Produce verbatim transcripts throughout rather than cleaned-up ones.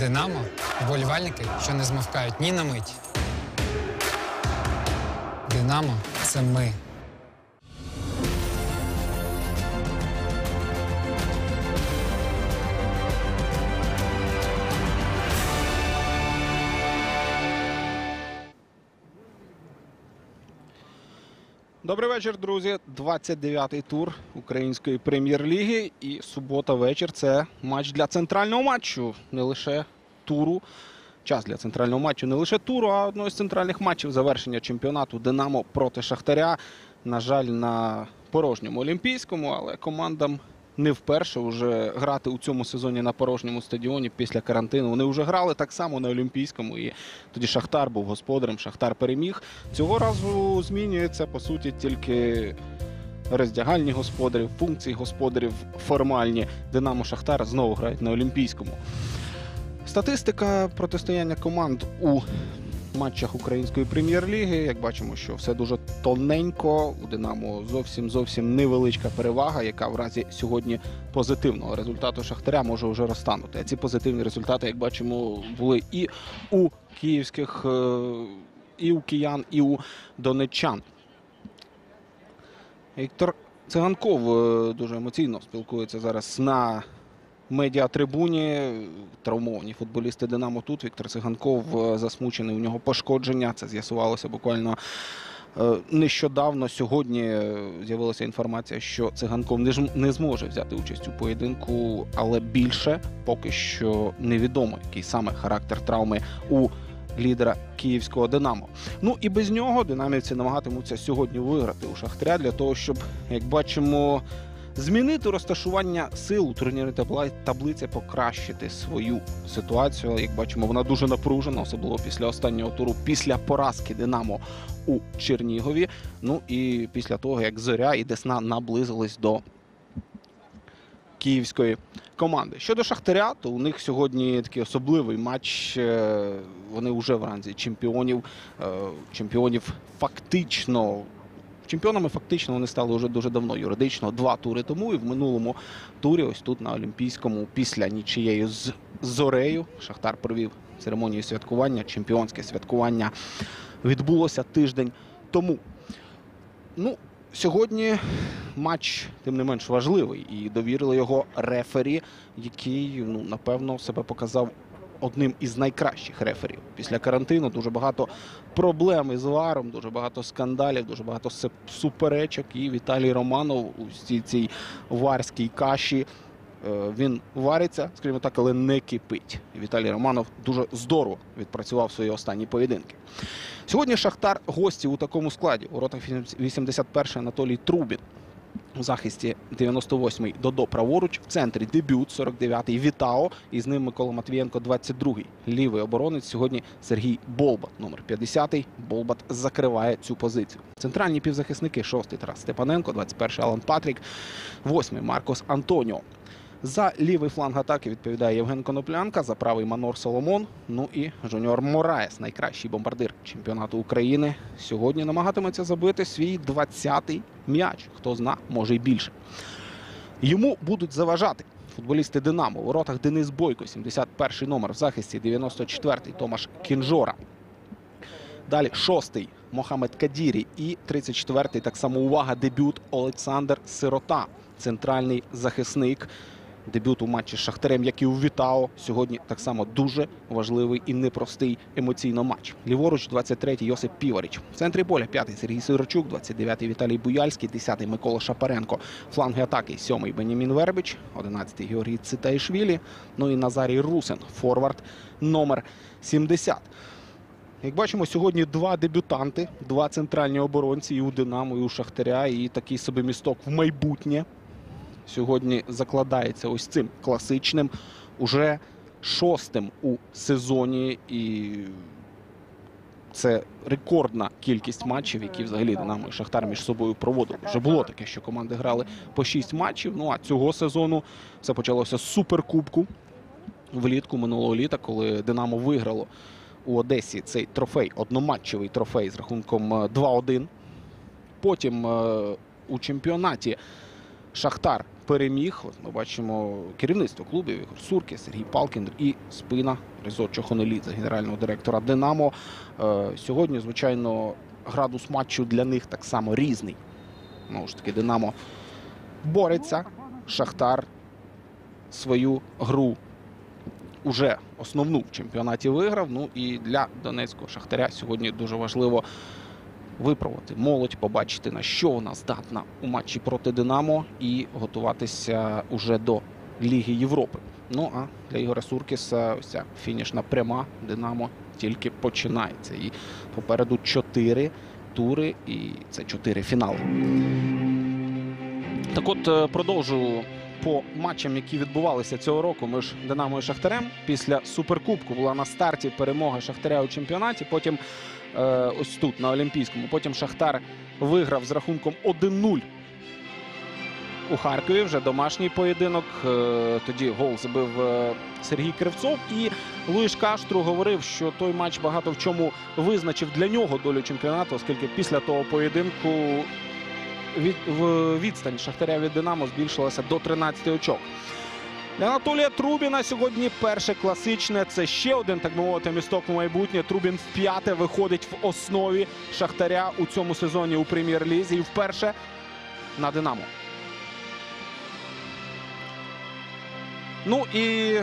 Динамо – вболівальники, що не змовкають ні на мить. Динамо – це ми. Добрий вечір, друзі. двадцять дев'ятий тур Української прем'єр-ліги. І субота вечір – це матч для центрального матчу. Не лише туру. Час для центрального матчу не лише туру, а одного з центральних матчів завершення чемпіонату «Динамо» проти «Шахтаря». На жаль, на порожньому Олімпійському, але командам не вперше вже грати у цьому сезоні на порожньому стадіоні після карантину. Вони вже грали так само на Олімпійському, і тоді Шахтар був господарем, Шахтар переміг. Цього разу змінюється, по суті, тільки роздягальні господарів, функції господарів формальні. Динамо-Шахтар знову грають на Олімпійському. Статистика протистояння команд у матчах Української прем'єр-ліги. Як бачимо, що все дуже тоненько. У «Динамо» зовсім-зовсім невеличка перевага, яка в разі сьогодні позитивного результату Шахтаря може вже розтанути. А ці позитивні результати, як бачимо, були і у київських, і у киян, і у донеччан. Віктор Циганков дуже емоційно спілкується зараз на медіатрибуні. Травмовані футболісти «Динамо» тут. Віктор Циганков засмучений, у нього пошкодження. Це з'ясувалося буквально нещодавно. Сьогодні з'явилася інформація, що Циганков не зможе взяти участь у поєдинку, але більше поки що невідомо, який саме характер травми у лідера київського «Динамо». Ну і без нього динамівці намагатимуться сьогодні виграти у Шахтаря для того, щоб, як бачимо, змінити розташування сил у турнірній таблиці, покращити свою ситуацію. Як бачимо, вона дуже напружена, особливо після останнього туру, після поразки «Динамо» у Чернігові. Ну і після того, як «Зоря» і «Десна» наблизились до київської команди. Щодо Шахтаря, то у них сьогодні такий особливий матч. Вони вже в ранзі чемпіонів. Чемпіонів фактично... Чемпіонами фактично вони стали вже дуже давно, юридично, два тури тому. І в минулому турі, ось тут на Олімпійському, після нічиєю з «Зорею», Шахтар провів церемонію святкування, чемпіонське святкування відбулося тиждень тому. Ну, сьогодні матч, тим не менш, важливий. І довірили його рефері, який, ну, напевно, себе показав одним із найкращих реферів. Після карантину дуже багато проблем із варом, дуже багато скандалів, дуже багато суперечок. І Віталій Романов у цій, цій варській каші, він вариться, скажімо так, але не кипить. І Віталій Романов дуже здорово відпрацював свої останні поєдинки. Сьогодні Шахтар гості у такому складі. У воротах вісімдесят перший Анатолій Трубін. У захисті дев'яносто восьмий Додо праворуч, в центрі дебют сорок дев'ятий Вітао, і з ним Микола Матвієнко двадцять другий. Лівий оборонець сьогодні Сергій Болбат, номер п'ятдесятий. Болбат закриває цю позицію. Центральні півзахисники: шостий Тарас Степаненко, двадцять перший Алан Патрік, восьмий Маркос Антоніо. За лівий фланг атаки відповідає Євген Коноплянка, за правий Манор Соломон, ну і Жуніор Мораєс, найкращий бомбардир чемпіонату України. Сьогодні намагатиметься забити свій двадцятий м'яч. Хто зна, може й більше. Йому будуть заважати футболісти «Динамо». У воротах Денис Бойко, сімдесят перший номер, в захисті дев'яносто четвертий Томаш Кінжора. Далі шостий Мохамед Кадірі і тридцять четвертий, так само увага, дебют Олександр Сирота, центральний захисник. Дебют у матчі з Шахтарем, як і у Вітао. Сьогодні так само дуже важливий і непростий емоційно матч. Ліворуч двадцять третій Йосип Піваріч. В центрі поля п'ятий Сергій Сидорчук, двадцять дев'ятий Віталій Буяльський, десятий Микола Шапаренко. Фланги атаки: сьомий Бенямін Вербич, одинадцятий Георгій Цитаїшвілі, ну і Назарій Русин, форвард номер сімдесят. Як бачимо, сьогодні два дебютанти, два центральні оборонці і у «Динамо», і у Шахтаря, і такий собі місток в майбутнє сьогодні закладається ось цим класичним, уже шостим у сезоні. І це рекордна кількість матчів, які взагалі «Динамо» і «Шахтар» між собою проводили. Вже було таке, що команди грали по шість матчів. Ну а цього сезону все почалося з суперкубку влітку минулого літа, коли «Динамо» виграло у Одесі цей трофей, одноматчевий трофей з рахунком два один. Потім у чемпіонаті Шахтар переміг. От ми бачимо керівництво клубів Ігор Суркіс, Сергій Палкін і спина Резо Чохонелідзе, генерального директора «Динамо». Е, сьогодні, звичайно, градус матчу для них так само різний. Знову ж таки, «Динамо» бореться, «Шахтар» свою гру уже основну в чемпіонаті виграв. Ну і для донецького «Шахтаря» сьогодні дуже важливо випробувати молодь, побачити, на що вона здатна у матчі проти «Динамо» і готуватися уже до Ліги Європи. Ну а для Ігоря Суркіса ось ця фінішна пряма «Динамо» тільки починається. І попереду чотири тури, і це чотири фінали. Так от, продовжую по матчам, які відбувалися цього року між «Динамо» і «Шахтарем». Після Суперкубку була на старті перемога «Шахтаря» у чемпіонаті, потім е, ось тут, на Олімпійському. Потім «Шахтар» виграв з рахунком один нуль у Харкові, вже домашній поєдинок. Е, тоді гол забив е, Сергій Кривцов. І Луїш Каштру говорив, що той матч багато в чому визначив для нього долю чемпіонату, оскільки після того поєдинку від, в відстань Шахтаря від «Динамо» збільшилася до тринадцяти очок. Для Анатолія Трубіна сьогодні перше класичне. Це ще один, так би мовити, місток у майбутнє. Трубін вп'яте виходить в основі Шахтаря у цьому сезоні у Прем'єр-лізі. І вперше на «Динамо». Ну і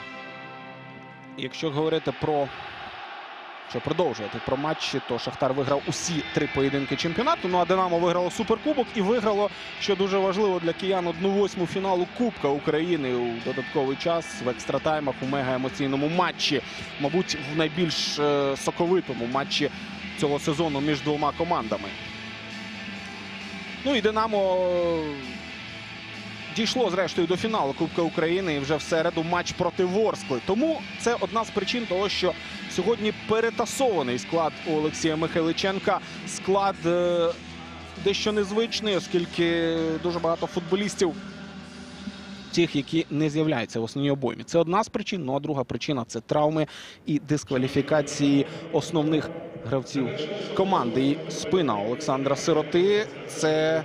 якщо говорити про... Що продовжувати про матчі, то Шахтар виграв усі три поєдинки чемпіонату. Ну а «Динамо» виграло Суперкубок і виграло, що дуже важливо для киян, одну восьму фіналу Кубка України у додатковий час в екстратаймах у мегаемоційному матчі. Мабуть, в найбільш е, соковитому матчі цього сезону між двома командами. Ну і «Динамо» дійшло, зрештою, до фіналу Кубка України і вже в середу матч проти Ворскли. Тому це одна з причин того, що сьогодні перетасований склад у Олексія Михайличенка. Склад е, дещо незвичний, оскільки дуже багато футболістів тих, які не з'являються в основній обоймі. Це одна з причин, ну а друга причина – це травми і дискваліфікації основних гравців команди. І спина Олександра Сироти – це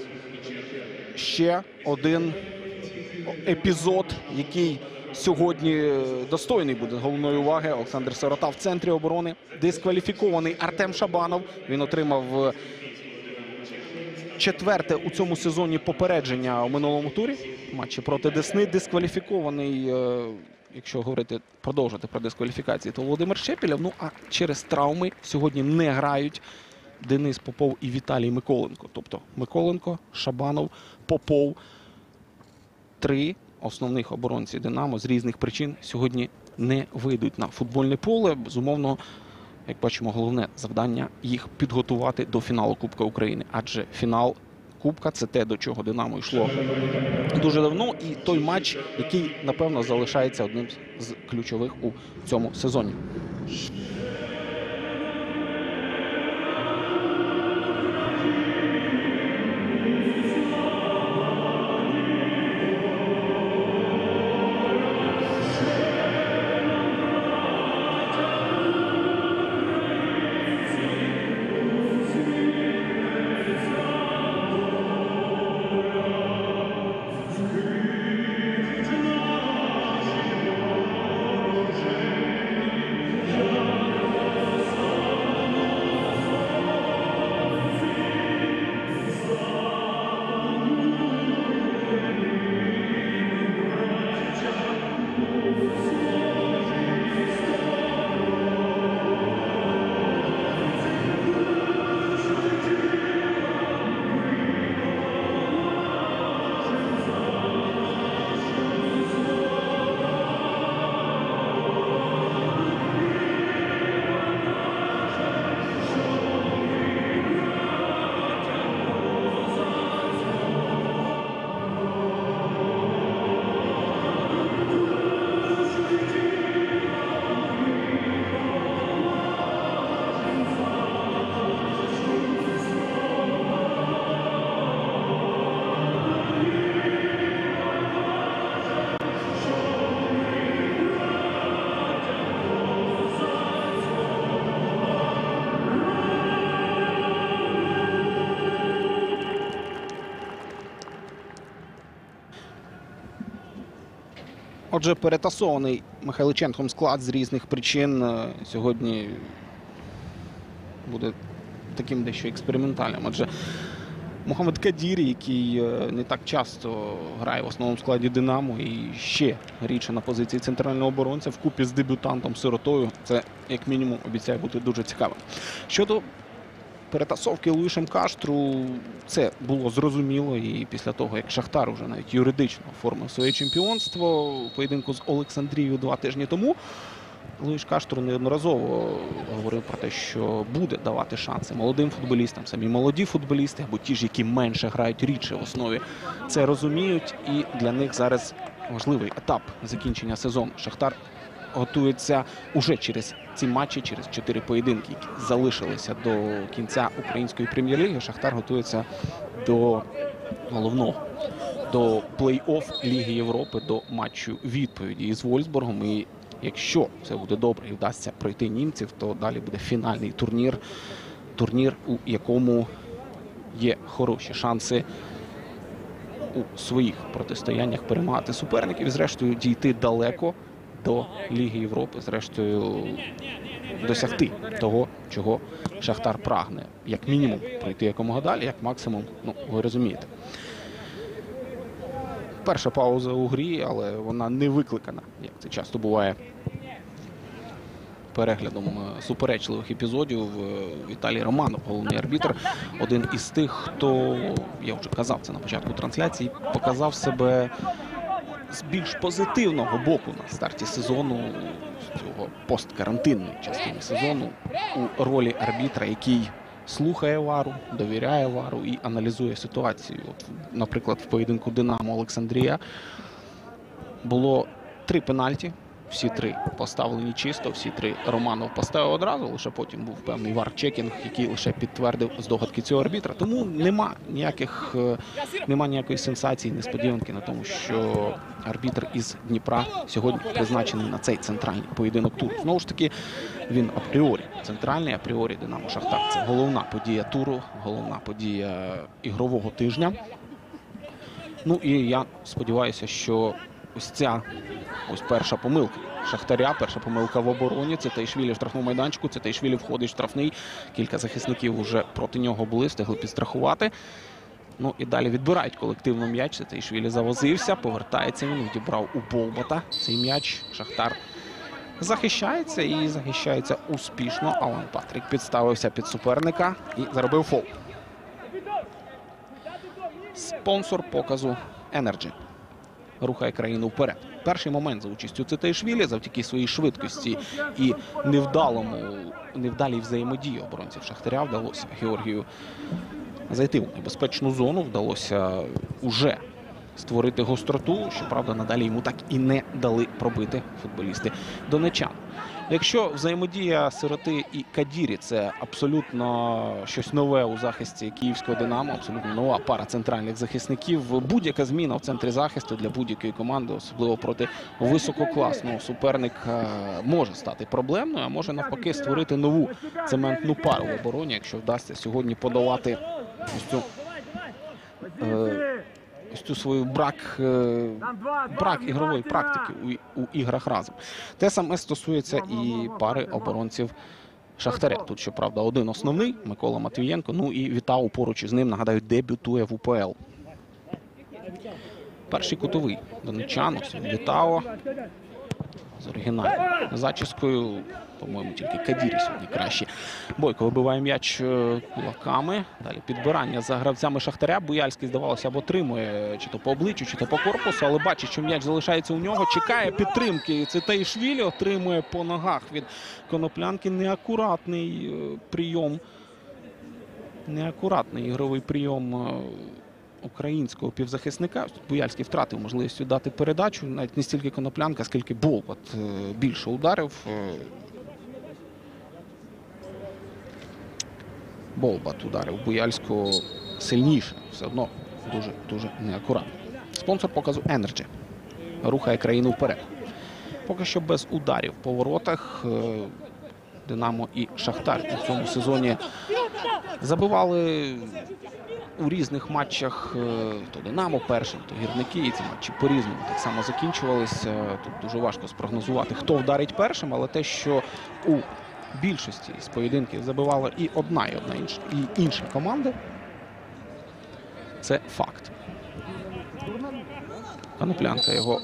ще один епізод, який сьогодні достойний буде головної уваги. Олександр Сирота в центрі оборони. Дискваліфікований Артем Шабанов. Він отримав четверте у цьому сезоні попередження у минулому турі. В матчі проти Десни. Дискваліфікований, якщо говорити, продовжити про дискваліфікації, то Володимир Щепілєв. Ну а через травми сьогодні не грають Денис Попов і Віталій Миколенко. Тобто Миколенко, Шабанов, Попов. Три основних оборонці «Динамо» з різних причин сьогодні не вийдуть на футбольне поле. Безумовно, як бачимо, головне завдання їх підготувати до фіналу Кубка України. Адже фінал Кубка – це те, до чого «Динамо» йшло дуже давно. І той матч, який, напевно, залишається одним з ключових у цьому сезоні. Отже, перетасований Михайличенком склад з різних причин е, сьогодні буде таким дещо експериментальним. Адже Мохамед Кадірі, який е, не так часто грає в основному складі «Динамо» і ще рідше на позиції центрального оборонця вкупі з дебютантом Сиротою, це як мінімум обіцяє бути дуже цікавим. Щодо перетасовки Луїшем Каштру, це було зрозуміло і після того, як Шахтар вже навіть юридично оформив своє чемпіонство у поєдинку з Олександрією два тижні тому. Луїш Каштру неодноразово говорив про те, що буде давати шанси молодим футболістам, самі молоді футболісти, або ті ж, які менше грають, рідше в основі, це розуміють, і для них зараз важливий етап закінчення сезону. Шахтар готується уже через ці матчі, через чотири поєдинки, які залишилися до кінця української прем'єр-ліги. Шахтар готується до головного, до плей-офф Ліги Європи, до матчу відповіді із Вольфсбургом. І якщо все буде добре і вдасться пройти німців, то далі буде фінальний турнір, турнір, у якому є хороші шанси у своїх протистояннях перемагати суперників і, зрештою, дійти далеко до Ліги Європи, зрештою, досягти того, чого Шахтар прагне. Як мінімум пройти якомога далі, як максимум, ну, ви розумієте. Перша пауза у грі, але вона не викликана, як це часто буває, переглядом суперечливих епізодів. Віталій Романов, головний арбітр, один із тих, хто, я вже казав це на початку трансляції, показав себе з більш позитивного боку на старті сезону, з цього посткарантинної частини сезону, у ролі арбітра, який слухає вару, довіряє вару і аналізує ситуацію. От, наприклад, в поєдинку «Динамо» Олександрія було три пенальті. Всі три поставлені чисто, всі три Романов поставив одразу, лише потім був певний вар-чекінг, який лише підтвердив здогадки цього арбітра. Тому нема ніяких, нема ніякої сенсації, несподіванки на тому, що арбітр із Дніпра сьогодні призначений на цей центральний поєдинок туру. Знову ж таки, він апріорі центральний, апріорі «Динамо» Шахтар. Це головна подія туру, головна подія ігрового тижня. Ну і я сподіваюся, що ось ця, ось перша помилка Шахтаря, перша помилка в обороні. Це Таїшвілі в штрафному майданчику, це Таїшвілі входить в штрафний. Кілька захисників вже проти нього були, встигли підстрахувати. Ну і далі відбирають колективно м'яч. Це Таїшвілі завозився, повертається він, відібрав у Болбота цей м'яч. Шахтар захищається і захищається успішно. Алан Патрік підставився під суперника і заробив фол. Спонсор показу Energy рухає країну вперед. Перший момент за участю Цитаїшвілі, завдяки своїй швидкості і невдалому, невдалій взаємодії оборонців Шахтаря вдалося Георгію зайти в небезпечну зону, вдалося уже створити гостроту, щоправда, надалі йому так і не дали пробити футболісти донечан. Якщо взаємодія Сироти і Кадірі – це абсолютно щось нове у захисті київського «Динамо», абсолютно нова пара центральних захисників, будь-яка зміна в центрі захисту для будь-якої команди, особливо проти висококласного суперника, може стати проблемною, а може навпаки створити нову цементну пару в обороні, якщо вдасться сьогодні подолати ось цю, е, ось цю свою брак, е, брак ігрової практики у, у іграх разом. Те саме стосується і пари оборонців Шахтаря. Тут, щоправда, один основний – Микола Матвієнко, ну і Вітау поруч із ним, нагадаю, дебютує в УПЛ. Перший кутовий донечан, ось Вітау з оригінальною зачіскою. По-моєму, тільки Кадірі сьогодні краще. Бойко вибиває м'яч кулаками. Далі підбирання за гравцями Шахтаря. Буяльський, здавалося, або отримує чи то по обличчю, чи то по корпусу, але бачить, що м'яч залишається у нього. Чекає підтримки. Це Таїшвілі отримує по ногах від Коноплянки. Неакуратний прийом. Неакуратний ігровий прийом українського півзахисника. Буяльський втратив можливість дати передачу. Навіть не стільки Коноплянка, скільки Болбот більше ударив. Болбат ударив Буяльського сильніше. Все одно дуже-дуже неакуратно. Спонсор показу Energy рухає країну вперед. Поки що без ударів по воротах. Динамо і Шахтар у цьому сезоні забивали у різних матчах. То Динамо першим, то Гірники. І ці матчі по-різному так само закінчувалися. Тут дуже важко спрогнозувати, хто вдарить першим, але те, що у більшості з поєдинків забивала і одна, і одна інша, і інша команда, це факт. Коноплянка його,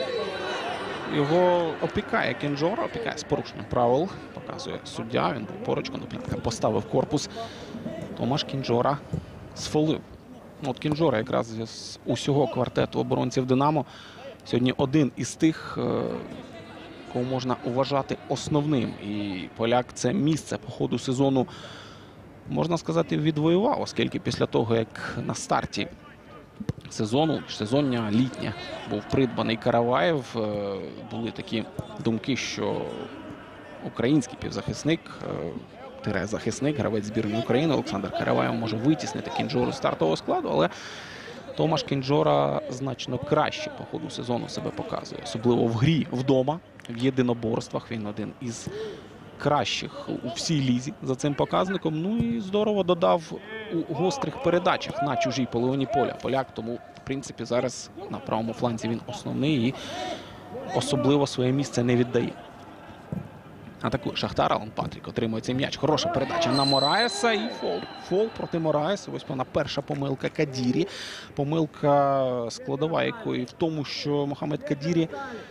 його опікає Кінджора, опікає з порушенням правил, показує суддя, він був поруч, Коноплянка поставив корпус. Томаш Кінджора сфолив. От Кінджора якраз з усього квартету оборонців Динамо сьогодні один із тих, кого можна вважати основним. І поляк це місце по ходу сезону, можна сказати, відвоював, оскільки після того, як на старті сезону, сезоння, літня, був придбаний Караваєв, були такі думки, що український півзахисник, захисник, гравець збірної України Олександр Караваєв може витіснити Кінджору з стартового складу, але Томаш Кінджора значно краще по ходу сезону себе показує. Особливо в грі вдома, в єдиноборствах. Він один із кращих у всій лізі за цим показником. Ну і здорово додав у гострих передачах на чужій половині поля. Поляк, тому, в принципі, зараз на правому фланзі він основний і особливо своє місце не віддає. Атакує Шахтар, Алан Патрік отримує цей м'яч. Хороша передача на Мораєса і фол. Фол проти Мораєса. Ось вона перша помилка Кадірі. Помилка складова якої в тому, що Мохамед Кадірі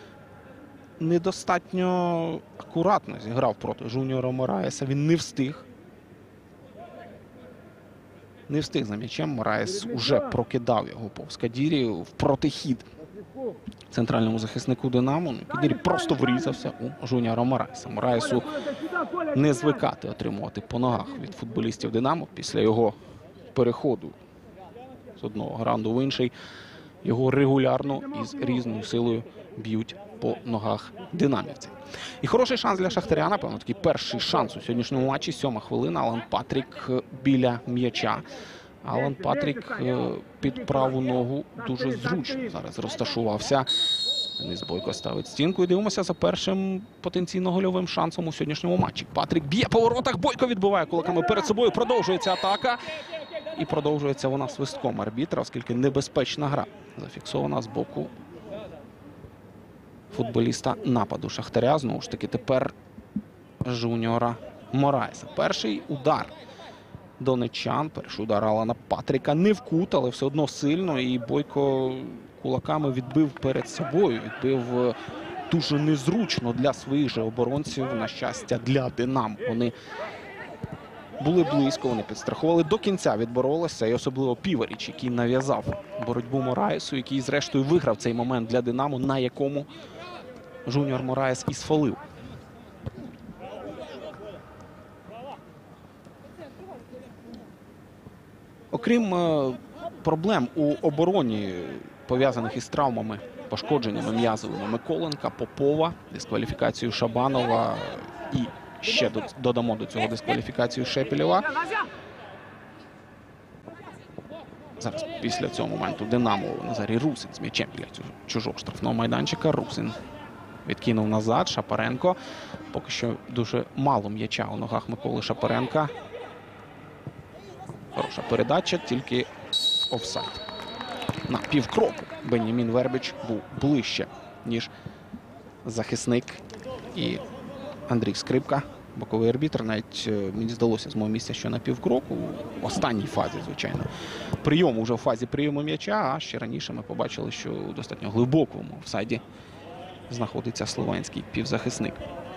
недостатньо акуратно зіграв проти Жуніора Мораєса. Він не встиг. Не встиг за м'ячем. Мораєс уже прокидав його повз Кадірі в протихід центральному захиснику Динамо. Кадірі просто врізався у Жуніора Мораєса. Мораєсу не звикати отримувати по ногах від футболістів Динамо після його переходу з одного граунду в інший. Його регулярно і з різною силою б'ють по ногах динамівців. І хороший шанс для Шахтаря, напевно, такий перший шанс у сьогоднішньому матчі. Сьома хвилина. Алан Патрік біля м'яча. Алан Патрік під праву ногу дуже зручно зараз розташувався. Денис Бойко ставить стінку і дивимося за першим потенційно гольовим шансом у сьогоднішньому матчі. Патрік б'є по воротах, Бойко відбиває кулаками перед собою, продовжується атака. І продовжується вона свистком арбітра, оскільки небезпечна гра зафіксована з боку футболіста нападу Шахтаря. Знову ж таки, тепер Жуніора Мораєса. Перший удар донеччан, перший удар Алана Патріка не в кут, але все одно сильно. І Бойко кулаками відбив перед собою, відбив дуже незручно для своїх же оборонців, на щастя, для Динамо. Вони були близько, вони підстрахували, до кінця відборолися, і особливо Піваріч, який нав'язав боротьбу Мораєсу, який зрештою виграв цей момент для Динамо, на якому Жуніор Мораєс і сфолив. Окрім е, проблем у обороні, пов'язаних із травмами, пошкодженнями м'язовими Миколенка, Попова, дискваліфікацію Шабанова і ще додамо до цього дискваліфікацію Шепелєва. Зараз після цього моменту Динамо Назарій Русин з м'ячем біля чужого штрафного майданчика. Русин відкинув назад. Шапаренко. Поки що дуже мало м'яча у ногах Миколи Шапаренка. Хороша передача, тільки офсайд. На півкроку Бен'ямін Вербич був ближче, ніж захисник і Андрій Скрипка. Боковий арбітр, навіть мені здалося з мого місця, що на півкроку, в останній фазі, звичайно, прийому вже в фазі прийому м'яча, а ще раніше ми побачили, що у достатньо глибокому офсайді знаходиться словенський півзахисник.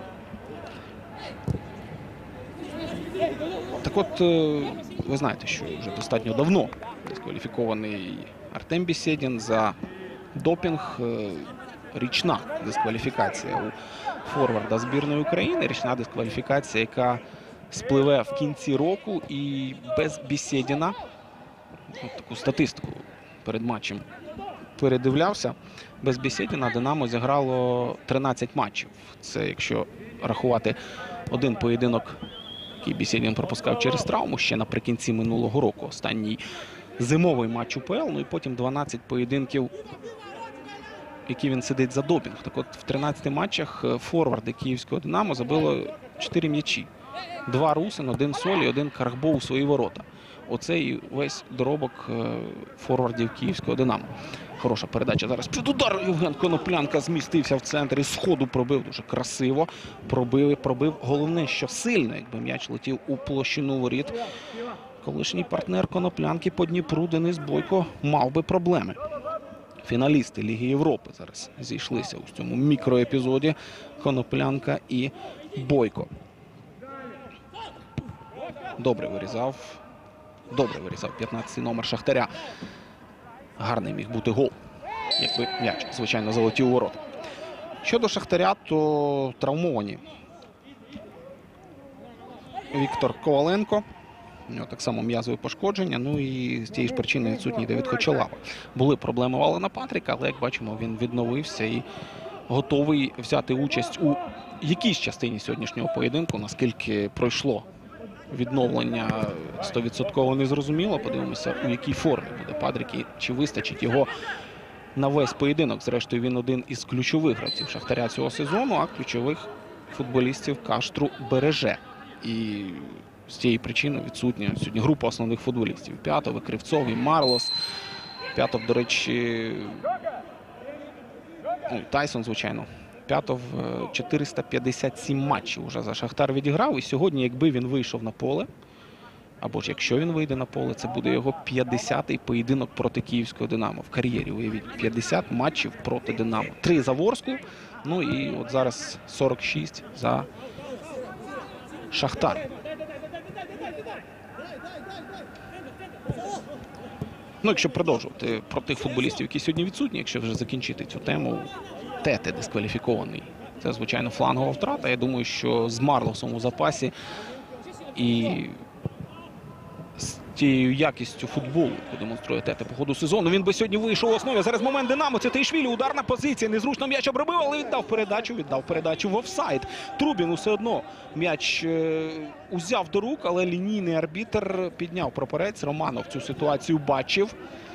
Так от, ви знаєте, що вже достатньо давно дискваліфікований Артем Бєсєдін за допінг. Річна дискваліфікація у форварда збірної України. Річна дискваліфікація, яка спливе в кінці року. І без Бєсєдіна, таку статистику перед матчем передивлявся, без Бєсєдіна Динамо зіграло тринадцять матчів. Це якщо рахувати один поєдинок, який Бєсєдін пропускав через травму ще наприкінці минулого року. Останній зимовий матч УПЛ, ну і потім дванадцять поєдинків, які він сидить за допінг. Так от в тринадцяти матчах форварди київського Динамо забило чотири м'ячі. Два Русин, один Солі, один Карахбов у свої ворота. Оце і весь доробок форвардів київського «Динамо». Хороша передача зараз. Під удар Євген Коноплянка змістився в центр і з ходу пробив дуже красиво. Пробив, пробив. Головне, що сильно, якби м'яч летів у площину воріт. Колишній партнер Коноплянки по Дніпру Денис Бойко мав би проблеми. Фіналісти Ліги Європи зараз зійшлися у цьому мікроепізоді. Коноплянка і Бойко. Добре вирізав. Добре вирізав п'ятнадцятий номер Шахтаря. Гарний міг бути гол, якби м'яч, звичайно, залетів у ворота. Щодо Шахтаря, то травмовані Віктор Коваленко. У нього так само м'язові пошкодження. Ну і з тієї ж причини відсутній Давид Хочалава. Були проблеми у Алана Патріка, але, як бачимо, він відновився і готовий взяти участь у якійсь частині сьогоднішнього поєдинку. Наскільки пройшло відновлення сто відсотків не зрозуміло. Подивимося, у якій формі буде Патрік і чи вистачить його на весь поєдинок. Зрештою, він один із ключових гравців Шахтаря цього сезону, а ключових футболістів Каштру береже. І з цієї причини відсутня сьогодні група основних футболістів. П'ятов, Кривцов, і Марлос. П'ятов, до речі, ну, Тайсон, звичайно. П'ятов чотириста п'ятдесят сім матчів вже за Шахтар відіграв. І сьогодні, якби він вийшов на поле, або ж якщо він вийде на поле, це буде його п'ятдесятий поєдинок проти київського «Динамо». В кар'єрі, уявіть, п'ятдесят матчів проти «Динамо». Три за Ворску, ну і от зараз сорок шість за Шахтар. Ну, якщо продовжувати про тих футболістів, які сьогодні відсутні, якщо вже закінчити цю тему, Тете дискваліфікований. Це, звичайно, флангова втрата. Я думаю, що з Марлосом у запасі і з тією якістю футболу, яку демонструє Тете по ходу сезону, він би сьогодні вийшов у основі. Зараз момент «Динамо». Це Тейшвілі, ударна позиція. Незручно м'яч обробив, але віддав передачу. Віддав передачу в офсайд. Трубін усе одно м'яч е узяв до рук, але лінійний арбітр підняв прапорець. Романов цю ситуацію бачив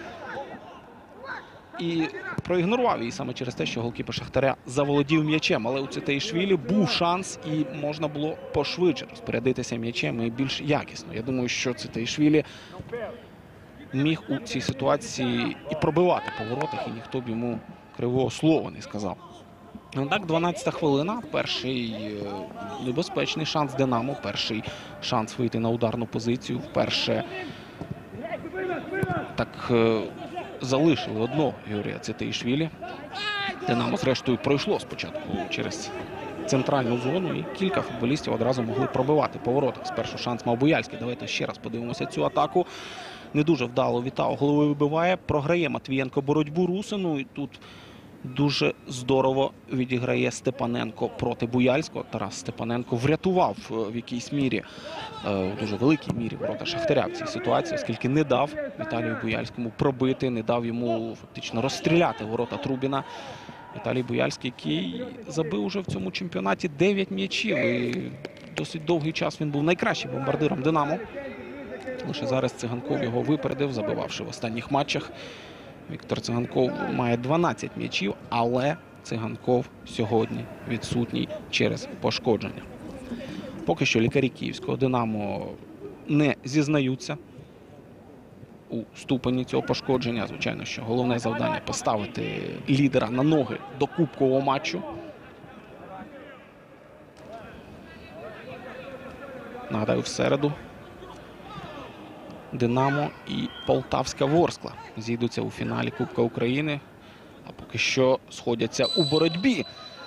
і проігнорував її саме через те, що голкіпер Шахтаря заволодів м'ячем. Але у Цитейшвілі був шанс і можна було пошвидше розпорядитися м'ячем і більш якісно. Я думаю, що Цитейшвілі міг у цій ситуації і пробивати по воротах, і ніхто б йому кривого слова не сказав. Так, дванадцята хвилина. Перший небезпечний шанс «Динамо». Перший шанс вийти на ударну позицію. Вперше так залишили одного Юрія Цитейшвілі. «Динамо», зрештою, пройшло спочатку через центральну зону, і кілька футболістів одразу могли пробивати по воротах. Спершу шанс мав Буяльський. Давайте ще раз подивимося цю атаку. Не дуже вдало Вітау головою вибиває. Програє Матвієнко боротьбу Русину. І тут дуже здорово відіграє Степаненко проти Буяльського. Тарас Степаненко врятував в якійсь мірі, в дуже великій мірі ворота Шахтаря в цій ситуації, оскільки не дав Віталію Буяльському пробити, не дав йому фактично розстріляти ворота Трубіна. Віталій Буяльський, який забив уже в цьому чемпіонаті дев'ять м'ячів. І досить довгий час він був найкращим бомбардиром «Динамо». Лише зараз Циганков його випередив, забивавши в останніх матчах. Віктор Циганков має дванадцять м'ячів, але Циганков сьогодні відсутній через пошкодження. Поки що лікарі київського «Динамо» не зізнаються у ступені цього пошкодження. Звичайно, що головне завдання – поставити лідера на ноги до кубкового матчу. Нагадаю, в середу «Динамо» і Полтавська Ворскла зійдуться у фіналі Кубка України, а поки що сходяться у боротьбі.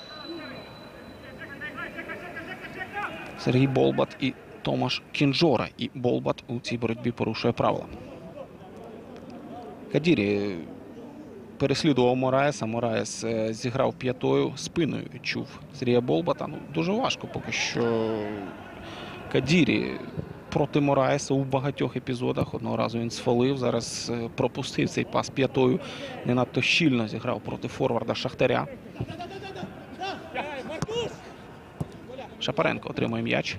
Сергій Болбат і Томаш Кінжора. І Болбат у цій боротьбі порушує правила. Кадірі переслідував Мораєса. Мораєс зіграв п'ятою, спиною відчув Сергія Болбата. Ну, дуже важко поки що Кадірі проти Мораєса у багатьох епізодах. Одного разу він сфалив, зараз пропустив цей пас п'ятою. Не надто щільно зіграв проти форварда Шахтаря. Шапаренко отримує м'яч.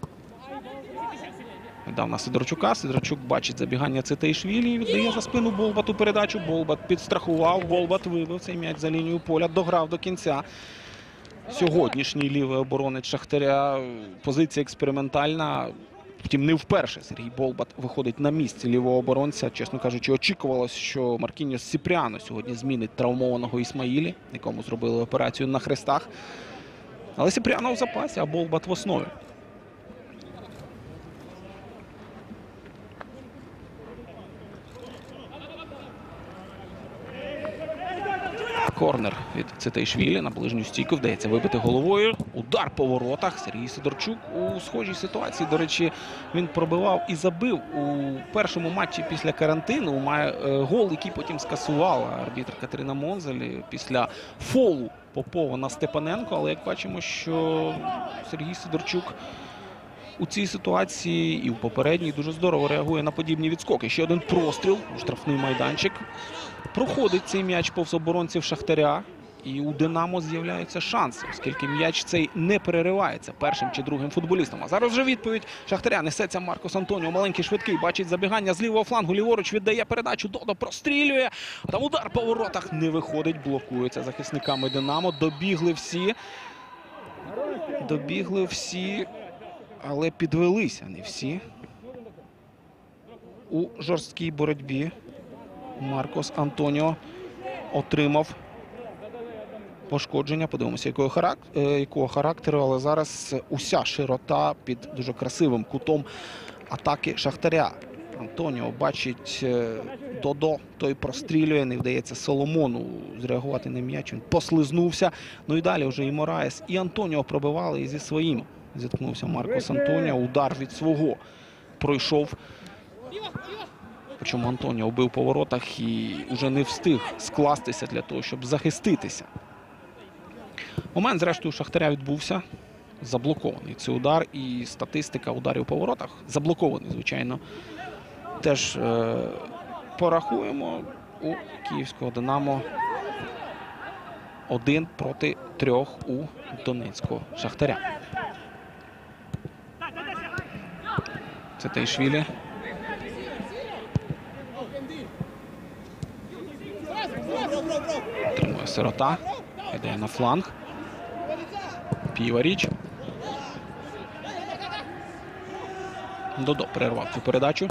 Віддав на Сидорчука. Сидорчук бачить забігання Цитейшвілі і віддає за спину Болбату передачу. Болбат підстрахував. Болбат вибив цей м'яч за лінію поля. Дограв до кінця. сьогоднішній лівий оборонець Шахтаря. Позиція експериментальна. Втім, не вперше Сергій Болбат виходить на місці лівого оборонця. Чесно кажучи, очікувалось, що Маркіньос Сіпріано сьогодні змінить травмованого Ісмаїлі, якому зробили операцію на хрестах. Але Сіпріано в запасі, а Болбат в основі. Корнер від Цитейшвілі на ближню стійку. Вдається вибити головою. Удар по воротах. Сергій Сидорчук у схожій ситуації. До речі, він пробивав і забив у першому матчі після карантину. Має е, гол, який потім скасувала арбітр Катерина Монзель після фолу Попова на Степаненко. Але як бачимо, що Сергій Сидорчук у цій ситуації і в попередній дуже здорово реагує на подібні відскоки. Ще один простріл у штрафний майданчик. Проходить цей м'яч повз оборонців Шахтаря. І у Динамо з'являються шанси, оскільки м'яч цей не переривається першим чи другим футболістом. А зараз вже відповідь Шахтаря. Несеться Маркос Антоніо. Маленький, швидкий. Бачить забігання з лівого флангу. Ліворуч віддає передачу. Додо прострілює. А там удар по воротах. Не виходить. Блокується захисниками Динамо. Добігли всі. Добігли всі. Але підвелися не всі. У жорсткій боротьбі Маркос Антоніо отримав пошкодження. Подивимося, якого характеру, якого характеру, але зараз уся широта під дуже красивим кутом атаки Шахтаря. Антоніо бачить Додо, той прострілює, не вдається Соломону зреагувати на м'яч, він послизнувся. Ну і далі вже і Мораєс, і Антоніо пробивали, і зі своїм зіткнувся Маркос Антоніо. Удар від свого пройшов. Причому Антоніо бив по воротах і вже не встиг скластися для того, щоб захиститися. Момент, зрештою, Шахтаря відбувся. Заблокований цей удар. І статистика ударів по воротах. Заблокований, звичайно. Теж е порахуємо у київського Динамо. Один проти трьох у донецького Шахтаря. Цитейшвілі. Тримує Сирота. Йде на фланг. Піваріч. Додо перервав цю передачу.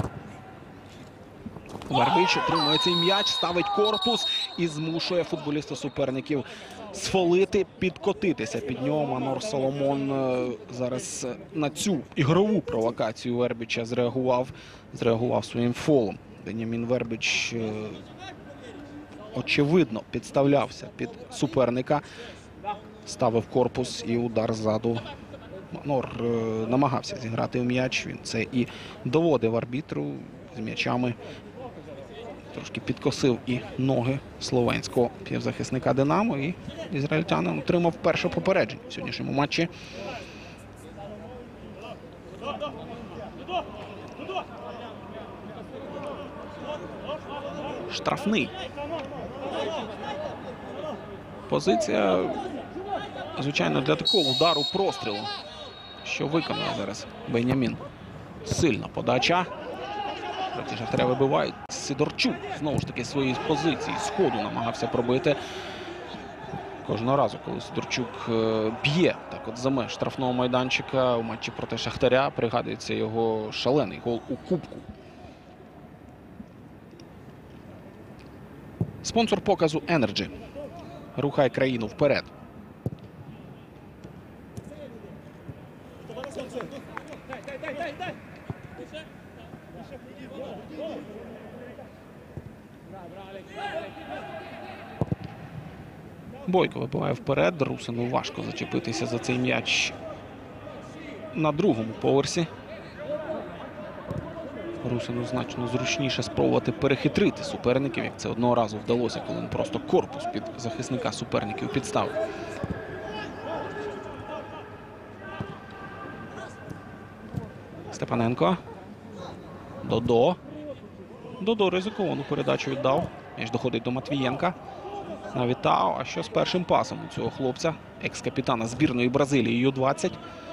Вербич отримує цей м'яч, ставить корпус і змушує футболіста суперників сфолити, підкотитися під нього. Манор Соломон зараз на цю ігрову провокацію Вербича зреагував, зреагував своїм фолом. Бенямін Вербич очевидно підставлявся під суперника, ставив корпус і удар ззаду. Манор е, намагався зіграти в м'яч, він це і доводив арбітру з м'ячами. Трошки підкосив і ноги словенського півзахисника Динамо, і ізраїльтянин отримав перше попередження в сьогоднішньому матчі. Штрафний. Позиція, звичайно, для такого удару прострілу, що виконує зараз Бенямін. Сильна подача. Проти Шахтаря вибивають. Сидорчук знову ж таки свої позиції з ходу намагався пробити. Кожного разу, коли Сидорчук б'є так от за меж штрафного майданчика у матчі проти Шахтаря, пригадується його шалений гол у Кубку. Спонсор показу Energy рухає країну вперед. Бойко вибиває вперед. Русину важко зачепитися за цей м'яч на другому поверсі. Русину значно зручніше спробувати перехитрити суперників, як це одного разу вдалося, коли він просто корпус під захисника суперників підставив. Степаненко. Додо. Додо ризиковану передачу віддав. М'яч доходить до Матвієнка. На Вітао. А що з першим пасом у цього хлопця? Екс-капітана збірної Бразилії Ю двадцять.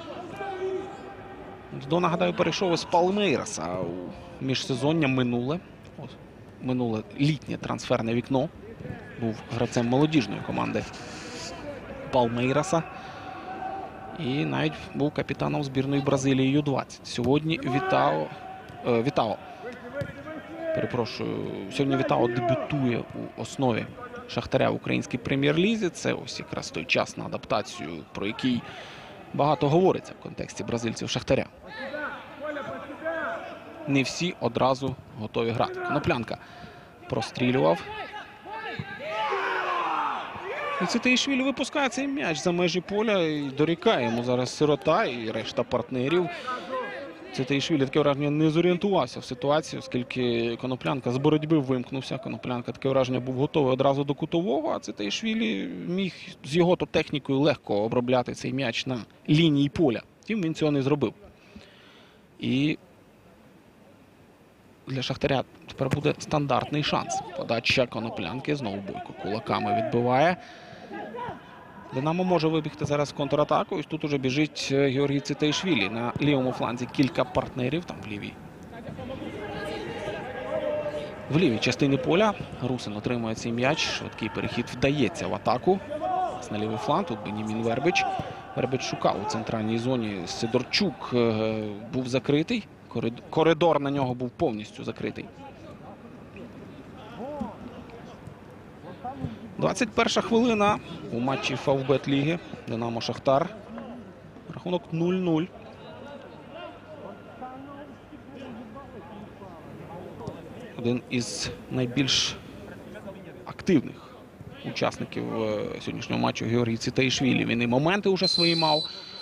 Додо, нагадаю, перейшов із Палмейраса у міжсезоння минуле. От, минуле літнє трансферне вікно. Був гравцем молодіжної команди Палмейраса. І навіть був капітаном збірної Бразилії Ю двадцять. Сьогодні Вітао, е, Вітао, перепрошую, сьогодні Вітао дебютує у основі Шахтаря в українській прем'єр-лізі. Це ось якраз той час на адаптацію, про який багато говориться в контексті бразильців Шахтаря. Не всі одразу готові грати. Коноплянка прострілював. І Цитаїшвілі випускає цей м'яч за межі поля і дорікає йому зараз Сирота і решта партнерів. Цитаїшвілі, таке враження, не зорієнтувався в ситуації, оскільки Коноплянка з боротьби вимкнувся. Коноплянка, таке враження, був готовий одразу до кутового, а Цитаїшвілі міг з його то технікою легко обробляти цей м'яч на лінії поля. Втім, він цього не зробив. І для Шахтаря тепер буде стандартний шанс. Подача Коноплянки, знову Бойко кулаками відбиває. Динамо може вибігти зараз в контратаку. І тут уже біжить Георгій Цитаїшвілі. На лівому фланзі кілька партнерів, там в лівій. В лівій частині поля Русин отримує цей м'яч. Швидкий перехід вдається в атаку. На лівий фланг тут Бенімін Вербич. Вербич шукав у центральній зоні. Сидорчук був закритий. Коридор на нього був повністю закритий. двадцять перша хвилина у матчі Фавбет Ліги. Динамо Шахтар. Рахунок нуль нуль. Один із найбільш активних учасників сьогоднішнього матчу Георгій Цитаїшвілі. Він і моменти вже свої мав.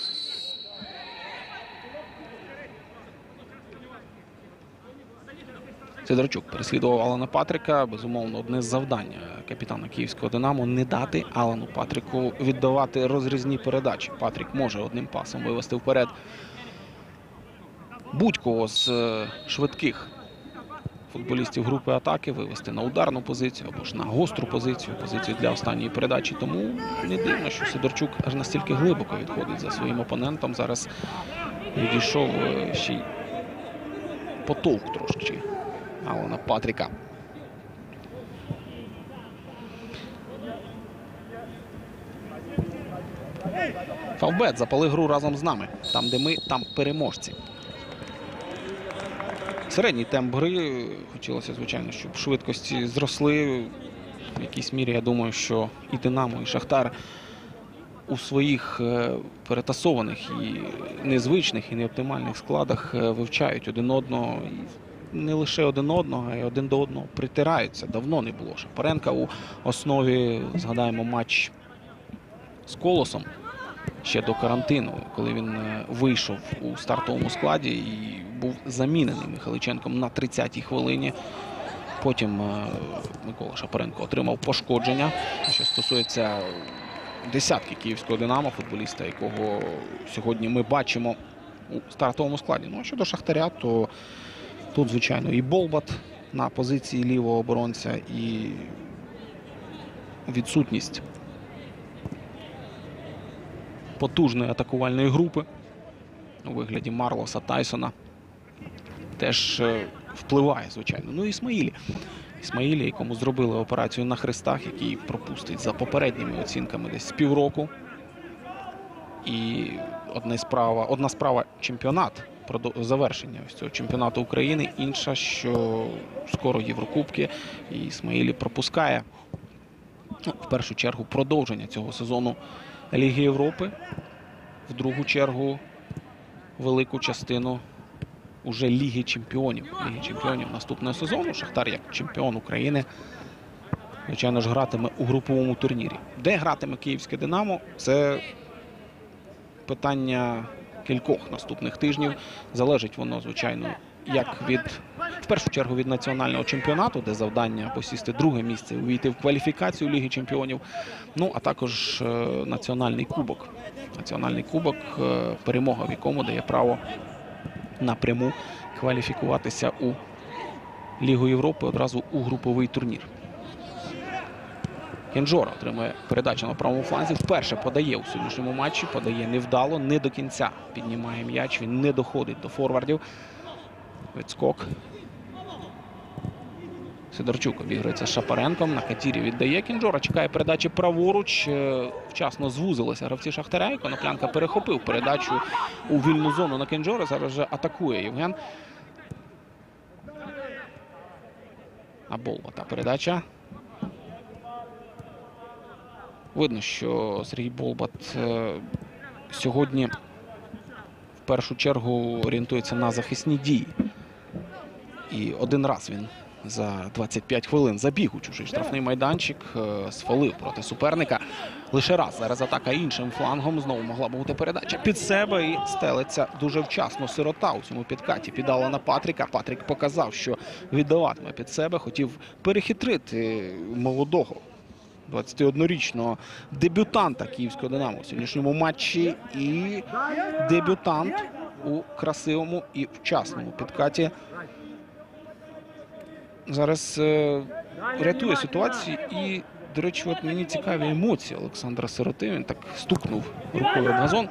Сидорчук переслідував Алана Патрика. Безумовно, одне з завдань капітана київського «Динамо» – не дати Алану Патрику віддавати розрізні передачі. Патрик може одним пасом вивести вперед будь-кого з швидких футболістів групи атаки, вивести на ударну позицію або ж на гостру позицію, позицію для останньої передачі. Тому не дивно, що Сидорчук аж настільки глибоко відходить за своїм опонентом. Зараз відійшов ще й потовк трошки Алана Патрика. Фавбет, запали гру разом з нами. Там, де ми, там переможці. Середній темп гри. Хотілося, звичайно, щоб швидкості зросли. В якійсь мірі, я думаю, що і «Динамо», і «Шахтар» у своїх перетасованих і незвичних, і неоптимальних складах вивчають один одного. І не лише один одного, а й один до одного притираються. Давно не було Шапаренка у основі. Згадаємо матч з «Колосом» ще до карантину, коли він вийшов у стартовому складі і був замінений Михайличенком на тридцятій хвилині. Потім Микола Шапаренко отримав пошкодження. Що стосується десятки київського «Динамо», футболіста, якого сьогодні ми бачимо у стартовому складі. Ну, а щодо Шахтаря, то тут, звичайно, і Болбат на позиції лівого оборонця, і відсутність потужної атакувальної групи у вигляді Марлоса, Тайсона теж впливає, звичайно. Ну і Ісмаїлі. Ісмаїлі, якому зробили операцію на хрестах, який пропустить за попередніми оцінками десь з півроку. І одна справа, одна справа чемпіонат, завершення ось цього чемпіонату України, інша, що скоро Єврокубки, і Ісмаїлі пропускає, ну, в першу чергу, продовження цього сезону Ліги Європи, в другу чергу велику частину уже Ліги Чемпіонів. Ліги Чемпіонів наступного сезону. Шахтар, як чемпіон України, звичайно ж, гратиме у груповому турнірі. Де гратиме київське «Динамо» – це питання кількох наступних тижнів. Залежить воно, звичайно, як від, в першу чергу, від національного чемпіонату, де завдання посісти друге місце, увійти в кваліфікацію Ліги Чемпіонів. Ну, а також е, національний кубок. Національний кубок, е, перемога в якому дає право напряму кваліфікуватися у Лігу Європи одразу у груповий турнір. Кенджора отримує передачу на правому фланзі. Вперше подає у сьогоднішньому матчі. Подає невдало, не до кінця піднімає м'яч. Він не доходить до форвардів. Відскок. Сидорчук обігрується з Шапаренком. На Кадірі віддає Кінджора. Чекає передачі праворуч. Вчасно звузилися гравці Шахтаря. І Коноплянка перехопив передачу у вільну зону на Кінджора. Зараз вже атакує Євген. А Болбата передача. Видно, що Сергій Болбат сьогодні в першу чергу орієнтується на захисні дії. І один раз він за двадцять п'ять хвилин забіг у чужий штрафний майданчик, сфалив проти суперника. Лише раз зараз атака іншим флангом. Знову могла бути передача під себе і стелиться дуже вчасно Сирота у цьому підкаті. Піддала на Патріка. Патрік показав, що віддаватиме під себе. Хотів перехитрити молодого двадцятиоднорічного дебютанта київського «Динамо» у сьогоднішньому матчі. І дебютант у красивому і вчасному підкаті зараз е, рятує ситуацію. І, до речі, от мені цікаві емоції Олександра Сироти. Він так стукнув рукою об газон.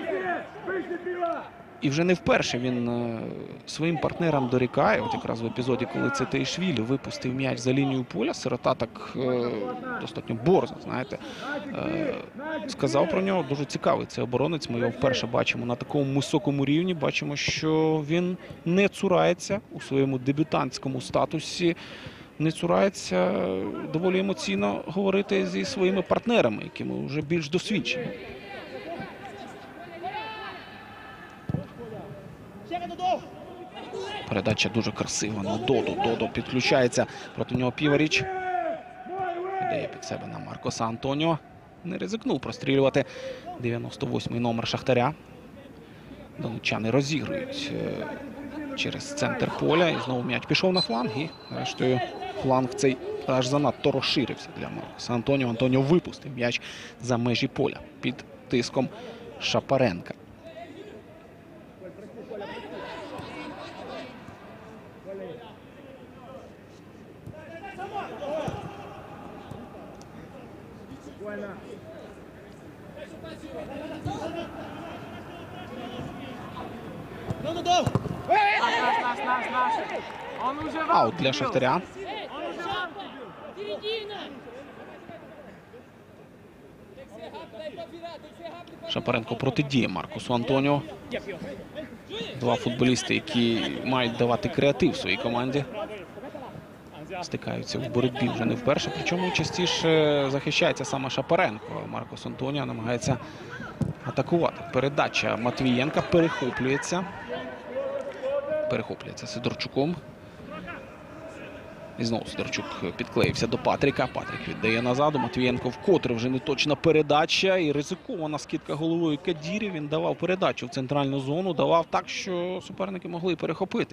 І вже не вперше він е, своїм партнерам дорікає. От якраз в епізоді, коли Цетаїшвілі випустив м'яч за лінію поля, Сирота так е, достатньо борзо, знаєте, е, сказав про нього. Дуже цікавий цей оборонець. Ми його вперше бачимо на такому високому рівні. Бачимо, що він не цурається у своєму дебютантському статусі. Не цурається доволі емоційно говорити зі своїми партнерами, якими вже більш досвідчені. Передача дуже красива на Доду. Додо підключається. Проти нього Піваріч. Віддає під себе на Маркоса Антоніо. Не ризикнув прострілювати дев'яносто восьмий номер Шахтаря. Донеччани розігрують через центр поля. І знову м'яч пішов на фланг. І, зрештою, фланг цей аж занадто розширився для Маркоса Антоніо. Антоніо випустив м'яч за межі поля під тиском Шапаренка. Аут для Шахтаря. Шапаренко протидіє Маркусу Антоніо. Два футболісти, які мають давати креатив своїй команді, стикаються в боротьбі вже не вперше. Причому частіше захищається саме Шапаренко. Маркус Антоніо намагається атакувати. Передача Матвієнка перехоплюється. Перехоплюється Сидорчуком. І знову Сидорчук підклеївся до Патріка. Патрік віддає назаду. Матвієнко вкотре вже неточна передача. І ризикована скидка головою Кадірі. Він давав передачу в центральну зону. Давав так, що суперники могли перехопити.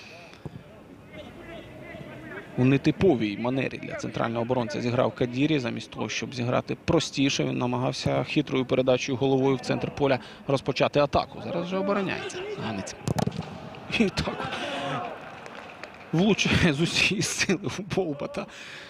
У нетиповій манері для центрального оборонця зіграв Кадірі. Замість того, щоб зіграти простіше, він намагався хитрою передачею головою в центр поля розпочати атаку. Зараз вже обороняється Ганець. І так влучує з усієї сили в Болбата.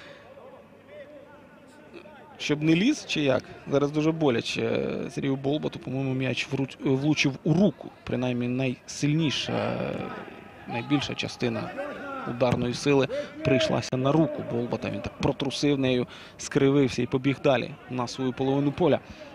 Щоб не ліз, чи як? Зараз дуже боляче Сергію Болбату. По-моєму, м'яч влучив у руку. Принаймні найсильніша, найбільша частина ударної сили прийшлася на руку Болбата. Він так протрусив нею, скривився і побіг далі на свою половину поля.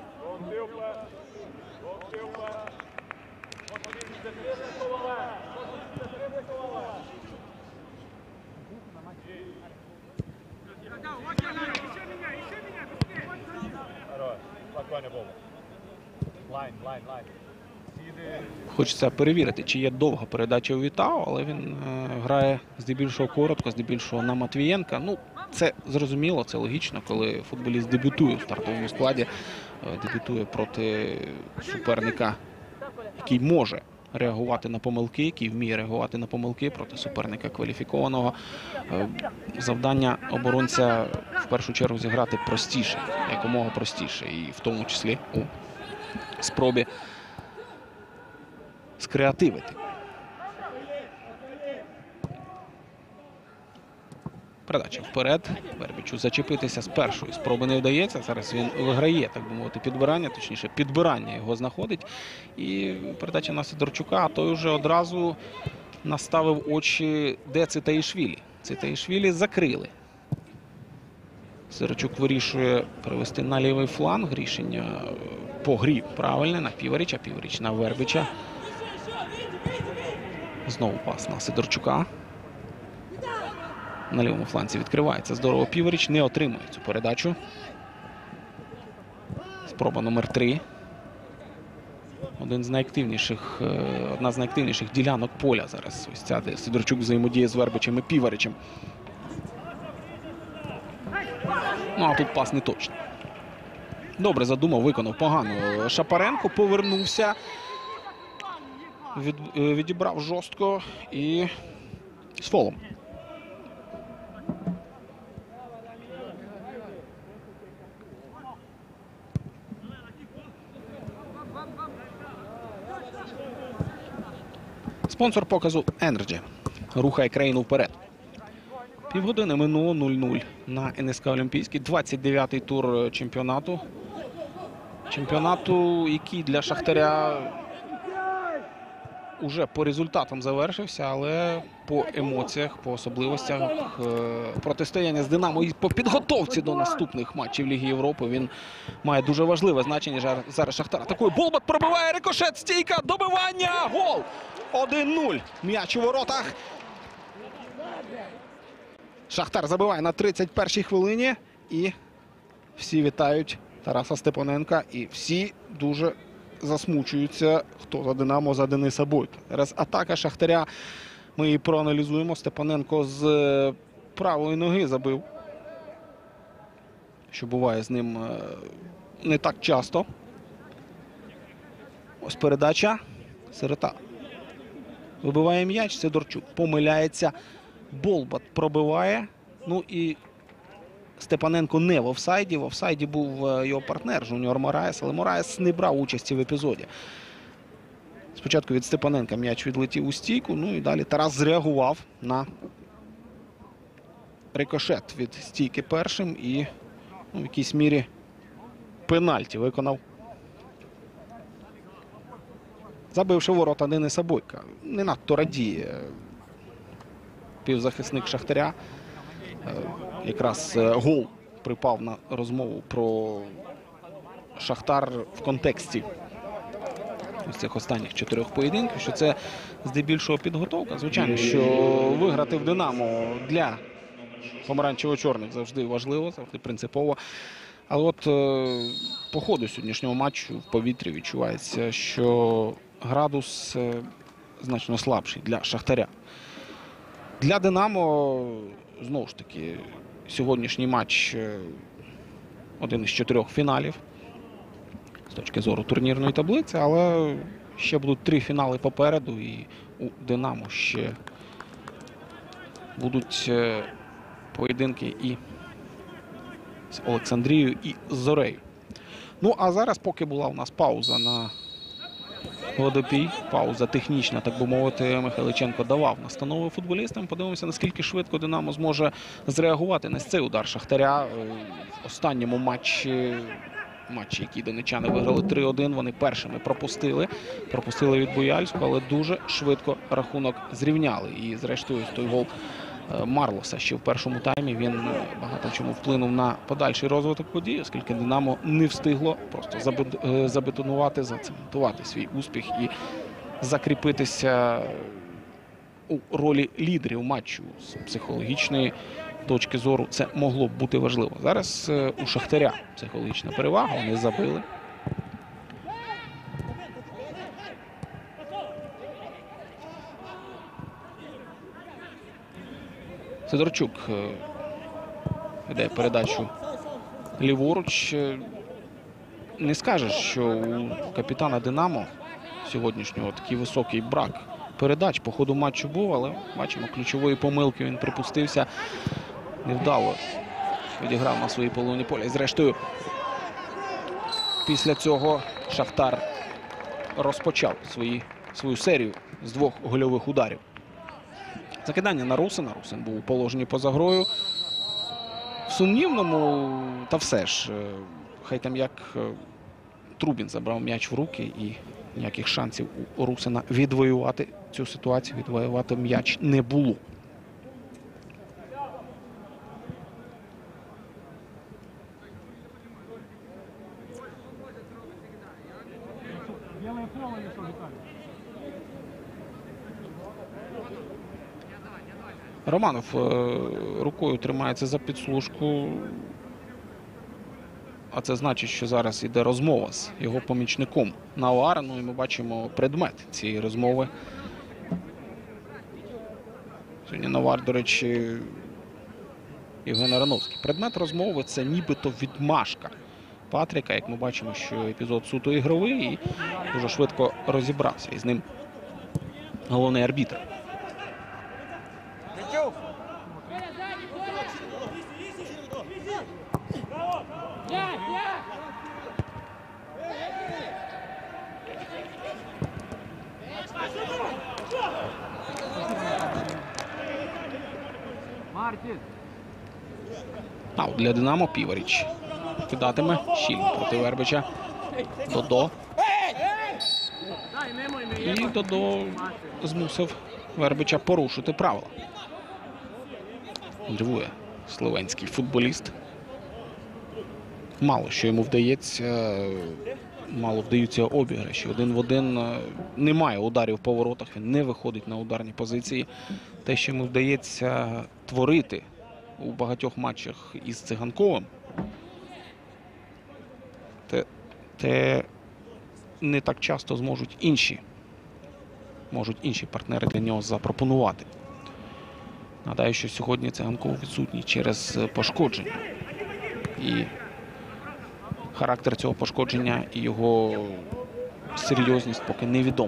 Хочеться перевірити, чи є довга передача у Вітау, але він е, грає здебільшого коротко, здебільшого на Матвієнка. Ну, це зрозуміло, це логічно, коли футболіст дебютує в стартовому складі, е, дебютує проти суперника, який може реагувати на помилки, який вміє реагувати на помилки проти суперника кваліфікованого. Е, завдання оборонця в першу чергу зіграти простіше, якомога простіше, і в тому числі у спробі скреативити. Передача вперед. Вербічу зачепитися з першої спроби не вдається. Зараз він виграє, так би мовити, підбирання, точніше підбирання його знаходить. І передача на Сидорчука, а той вже одразу наставив очі де Цетаїшвілі. Цитаїшвілі закрили. Сидорчук вирішує перевести на лівий фланг. Рішення по грі правильне на Піваріча. Піваріч на Вербича. Знову пас на Сидорчука. На лівому фланці відкривається здорово Піваріч. Не отримує цю передачу. Спроба номер три. Один з найактивніших, одна з найактивніших ділянок поля зараз. Ось ця, де Сидорчук взаємодіє з Вербичем і Піваричем. Ну, а тут пас не точно. Добре задумав, виконав погано. Шапаренко повернувся. Від, відібрав жорстко і з фолом. Спонсор показу Energy рухає країну вперед. Півгодини минуло, нуль нуль на ен ес ка Олімпійський. двадцять дев'ятий тур чемпіонату. Чемпіонату, який для Шахтаря уже по результатам завершився, але по емоціях, по особливостях протистояння з Динамо і по підготовці до наступних матчів Ліги Європи він має дуже важливе значення. Зараз Шахтар атакує. Болбат пробиває, рикошет, стійка, добивання, гол! один нуль. М'яч у воротах. Шахтар забиває на тридцять першій хвилині. І всі вітають Тараса Степаненка. І всі дуже засмучуються, хто за Динамо, за Дениса Бойка. Зараз атака Шахтаря. Ми її проаналізуємо. Степаненко з правої ноги забив. Що буває з ним не так часто. Ось передача. Сирота вибиває м'яч. Сидорчук помиляється. Болбат пробиває. Ну і Степаненко не в офсайді. В офсайді був його партнер Жуніор Мораєс, але Мораєс не брав участі в епізоді. Спочатку від Степаненка м'яч відлетів у стійку, ну і далі Тарас зреагував на рикошет від стійки першим і ну, в якійсь мірі пенальті виконав, забивши ворота Дениса Бойка. Не надто радіє півзахисник Шахтаря. Якраз гол припав на розмову про Шахтар в контексті ось цих останніх чотирьох поєдинків, що це здебільшого підготовка. Звичайно, що виграти в Динамо для помаранчево-чорних завжди важливо, завжди принципово. Але от по ходу сьогоднішнього матчу в повітрі відчувається, що градус значно слабший для Шахтаря. Для Динамо, знову ж таки, сьогоднішній матч один із чотирьох фіналів з точки зору турнірної таблиці, але ще будуть три фінали попереду, і у Динамо ще будуть поєдинки і з Олександрією, і з Зорею. Ну, а зараз, поки була у нас пауза на водопій, пауза технічна, так би мовити, Михайличенко давав настанови футболістам. Подивимося, наскільки швидко Динамо зможе зреагувати на цей удар Шахтаря. В останньому матчі, матчі, які донечани виграли три один, вони першими пропустили. Пропустили від Буяльського, але дуже швидко рахунок зрівняли. І зрештою той гол Марлоса ще в першому таймі, він багато чому вплинув на подальший розвиток подій, оскільки Динамо не встигло просто забетонувати, зацементувати свій успіх і закріпитися у ролі лідерів матчу. З психологічної точки зору це могло б бути важливо. Зараз у Шахтаря психологічна перевага, вони забили. Сидорчук веде передачу ліворуч. Не скажеш, що у капітана Динамо сьогоднішнього такий високий брак передач по ходу матчу був, але бачимо, ключової помилки він припустився. Невдало відіграв на своїй половині поля. І зрештою, після цього Шахтар розпочав свої, свою серію з двох гольових ударів. Закидання на Русина. Русин був у положенні поза грою. В сумнівному, та все ж, хай там як Трубін забрав м'яч в руки і ніяких шансів у Русина відвоювати цю ситуацію, відвоювати м'яч не було. Романов е, рукою тримається за підслужку. А це значить, що зараз йде розмова з його помічником Навар. Ну і ми бачимо предмет цієї розмови. Сьогодні Навар, до речі, Євген Арановський. Предмет розмови – це нібито відмашка Патріка. Як ми бачимо, що епізод суто ігровий і дуже швидко розібрався. І з ним головний арбітр. Аут для Динамо. Піваріч кидатиме. Щільно проти Вербича. Додо. І Додо змусив Вербича порушити правила. Нервує словенський футболіст. Мало що йому вдається. Мало вдаються обіграші. Один в один немає ударів по воротах. Він не виходить на ударні позиції. Те, що йому вдається творити у багатьох матчах із Циганковим, те, те не так часто зможуть інші, можуть інші партнери для нього запропонувати. Нагадаю, що сьогодні Циганков відсутній через пошкодження. І характер цього пошкодження і його серйозність поки невідома.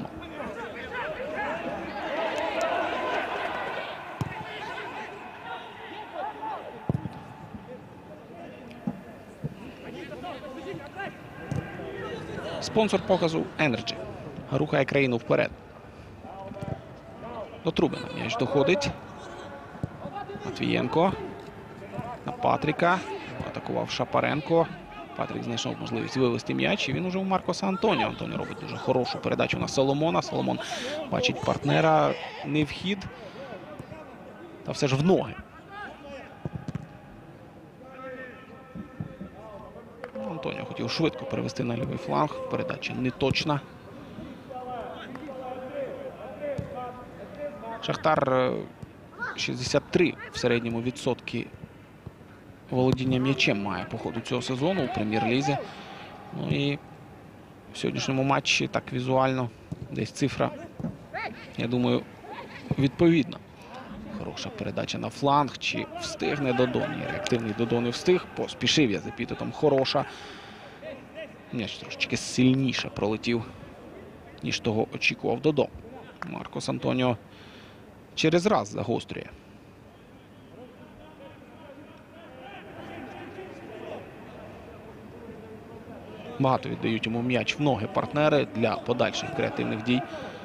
Спонсор показу Energy рухає країну вперед. До Трубина м'яч доходить. Матвієнко на Патріка. Атакував Шапаренко. Патрік знайшов можливість вивести м'яч, і він уже у Маркоса Антоніо. Антоніо робить дуже хорошу передачу на Соломона. Соломон бачить партнера, не в хід, та все ж в ноги. Антоніо хотів швидко перевести на лівий фланг. Передача не точна. Шахтар шістдесят три в середньому відсотки володіння м'ячем має по ходу цього сезону у прем'єр-лізі. Ну і в сьогоднішньому матчі так візуально десь цифра, я думаю, відповідна. Хороша передача на фланг. Чи встигне Додо? Ні, реактивний Додо не встиг. Поспішив я за епітетом хороша. М'яч трошечки сильніше пролетів, ніж того очікував Додо. Маркос Антоніо через раз загострює. Багато віддають йому м'яч в ноги партнери для подальших креативних дій.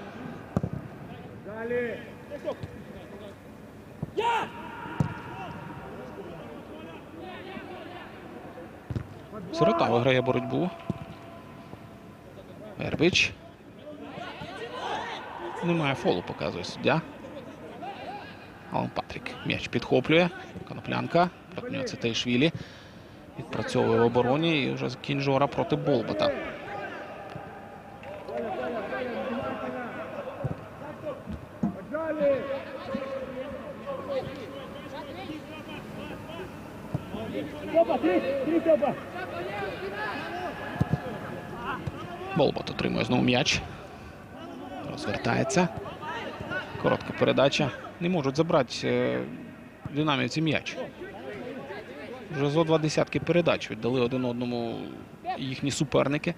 Сирота виграє боротьбу. Вербич. Немає фолу, показує суддя. Алан Патрік м'яч підхоплює. Коноплянка. Проти нього Цитейшвілі. Відпрацьовує в обороні. І вже Кінжора проти Болбота. Болбот отримує знову м'яч. Розвертається. Коротка передача. Не можуть забрати динамівці м'яч. Вже зо два десятки передач віддали один одному їхні суперники.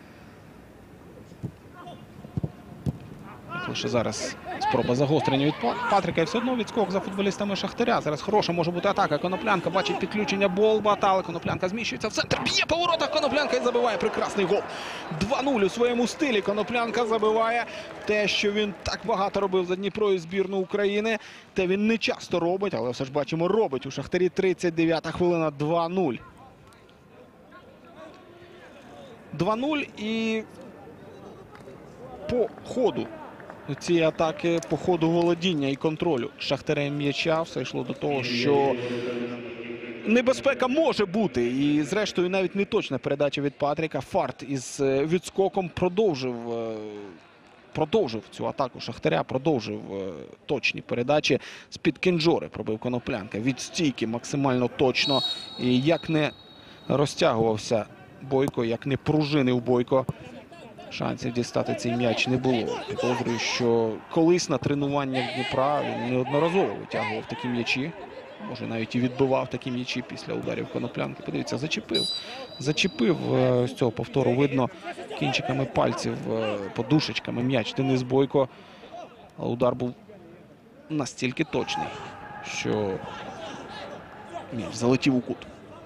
Як лише зараз спроба загострення від Патріка. І все одно відскок за футболістами Шахтаря. Зараз хороша може бути атака. Коноплянка бачить підключення Болбота, але Коноплянка зміщується в центр. Б'є по воротах Коноплянка і забиває прекрасний гол. два нуль у своєму стилі. Коноплянка забиває те, що він так багато робив за Дніпро і збірну України. Те він не часто робить, але все ж бачимо, робить. У Шахтарі тридцять дев'ята хвилина, два нуль. два нуль і по ходу цієї атаки, по ходу володіння і контролю Шахтарем м'яча все йшло до того, що небезпека може бути. І зрештою навіть не точна передача від Патріка. Фарт із відскоком продовжив продовжив цю атаку Шахтаря, продовжив е, точні передачі. З-під Кінджори пробив Коноплянка. Від стійки максимально точно. І як не розтягувався Бойко, як не пружинив Бойко, шансів дістати цей м'яч не було. Підозрюю, що колись на тренуваннях Дніпра він неодноразово витягував такі м'ячі. Може, навіть і відбивав такі м'ячі після ударів Коноплянки. Подивіться, зачепив. Зачепив е, з цього повтору. Видно кінчиками пальців, е, подушечками м'яч Денис Бойко. Але удар був настільки точний, що м'яч залетів у кут.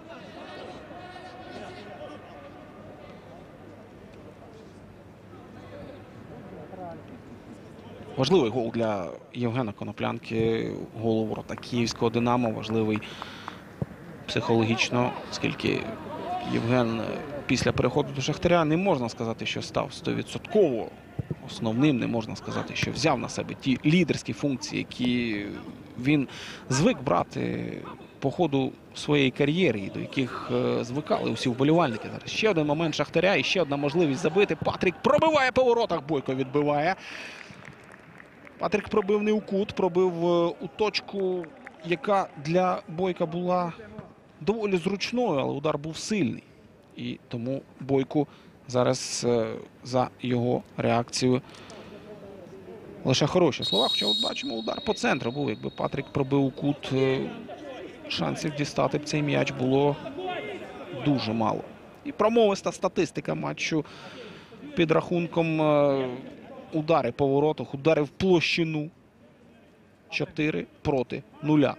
Важливий гол для Євгена Коноплянки, гол у ворота київського «Динамо». Важливий психологічно, оскільки Євген після переходу до Шахтаря не можна сказати, що став сто відсотків основним. Не можна сказати, що взяв на себе ті лідерські функції, які він звик брати по ходу своєї кар'єри, і до яких е, звикали усі вболівальники. Зараз ще один момент Шахтаря і ще одна можливість забити. Патрік пробиває по воротах, Бойко відбиває. Патрік пробив не у кут, пробив у точку, яка для Бойка була доволі зручною, але удар був сильний. І тому Бойку зараз за його реакцію лише хороші слова. Хоча от бачимо, удар по центру був. Якби Патрік пробив у кут, шансів дістати б цей м'яч було дуже мало. І промовиста статистика матчу під рахунком удари по воротах, удари в площину. чотири проти нуля.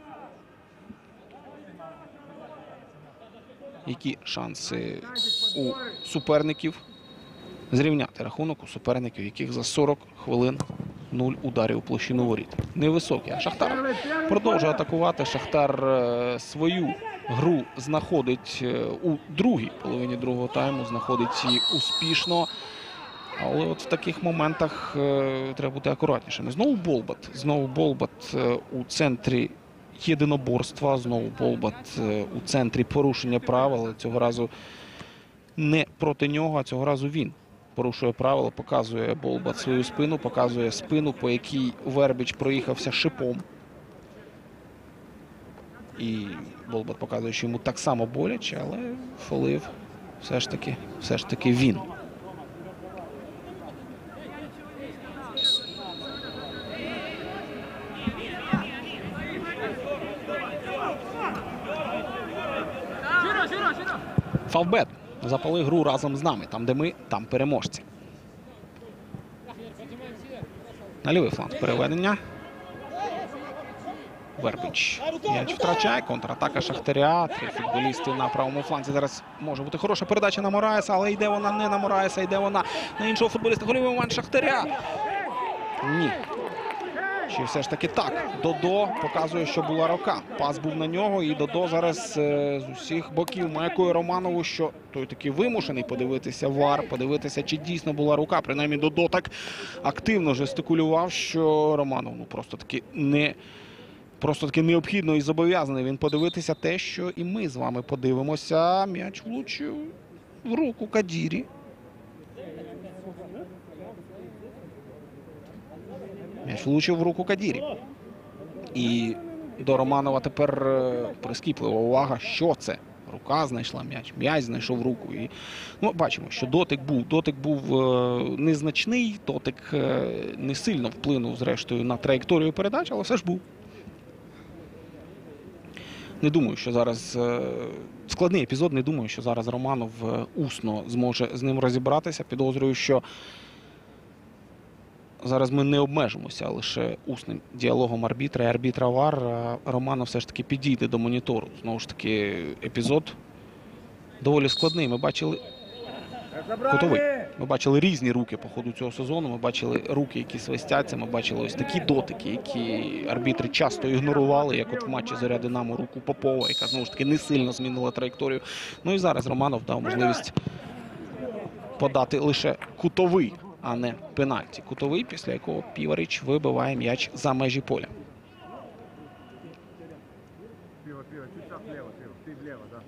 Які шанси у суперників зрівняти рахунок у суперників, яких за сорок хвилин нуль ударів у площину воріт? Невисокі. А Шахтар продовжує атакувати. Шахтар свою гру знаходить у другій половині другого тайму, знаходить її успішно. Але от в таких моментах е, треба бути акуратнішими. Знову Болбат. Знову Болбат е, у центрі єдиноборства. Знову Болбат е, у центрі порушення правил. Цього разу не проти нього, а цього разу він порушує правила. Показує Болбат свою спину, показує спину, по якій Вербіч проїхався шипом. І Болбат показує, що йому так само боляче, але фолив все ж таки, все ж таки він. Фавбет. Запали гру разом з нами. Там, де ми, там переможці. На лівий фланг переведення. Вербіч. М'яч втрачає. Контратака Шахтаря. Три футболісти на правому фланзі. Зараз може бути хороша передача на Мораєса, але йде вона не на Мораєса, йде вона на іншого футболіста. Гольовий момент Шахтаря. Ні. Чи все ж таки так? Додо показує, що була рука. Пас був на нього, і Додо зараз е, з усіх боків маякує Романову, що той таки вимушений подивитися вар, подивитися, чи дійсно була рука. Принаймні Додо так активно жестикулював, що Романов ну, просто таки не просто таки необхідно і зобов'язаний він подивитися те, що і ми з вами подивимося. М'яч влучив в руку Кадірі. М'яч влучив в руку Кадірі. І до Романова тепер прискіплива увага, що це. Рука знайшла м'яч, м'яч знайшов руку. І, ну, бачимо, що дотик був. Дотик був е, незначний, дотик е, не сильно вплинув, зрештою, на траєкторію передач, але все ж був. Не думаю, що зараз е, складний епізод, не думаю, що зараз Романов е, усно зможе з ним розібратися. Підозрюю, що зараз ми не обмежимося лише усним діалогом арбітра і арбітра ВАР. Романов все ж таки підійде до монітору. Знову ж таки, епізод доволі складний. Ми бачили кутовий. Ми бачили різні руки по ходу цього сезону. Ми бачили руки, які свистяться. Ми бачили ось такі дотики, які арбітри часто ігнорували, як от в матчі «Зоря-Динамо» руку Попова, яка знову ж таки не сильно змінила траєкторію. Ну і зараз Романов дав можливість подати лише кутовий, а не пенальті. Кутовий, після якого Піварич вибиває м'яч за межі поля. Пиво, пиво, чуть так влево, пиво. Ты влево, да.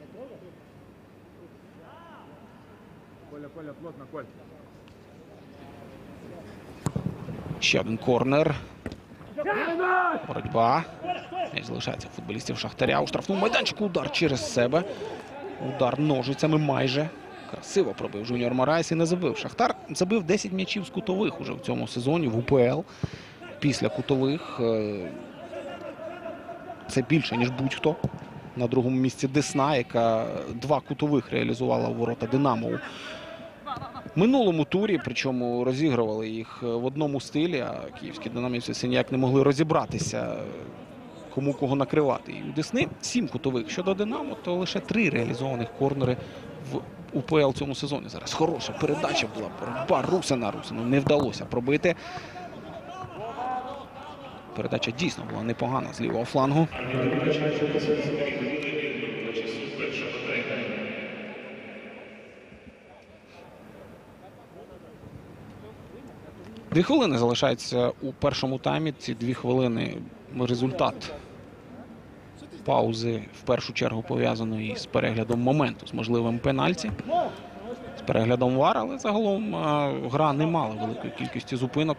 Коля, Коля, плотно, Коль. Ще один корнер. Боротьба. М'яч залишається у футболістів Шахтаря. У штрафному майданчику удар через себе. Удар ножицями майже. Красиво пробив Жуніор Мораєс і не забив. Шахтар забив десять м'ячів з кутових уже в цьому сезоні в УПЛ. Після кутових. Це більше, ніж будь-хто. На другому місці Десна, яка два кутових реалізувала у ворота Динамо в минулому турі, причому розігрували їх в одному стилі, а київські динамівці все ніяк не могли розібратися, кому кого накривати. І у Десни сім кутових. Щодо Динамо, то лише три реалізованих корнери в УПЛ цьому сезоні. Зараз хороша передача була, боротьба Русина. Русину не вдалося пробити. Передача дійсно була непогана з лівого флангу. Дві хвилини залишається у першому таймі. Ці дві хвилини результат паузи в першу чергу пов'язаної з переглядом моменту, з можливим пенальті, з переглядом ВАР, але загалом гра не мала великої кількості зупинок.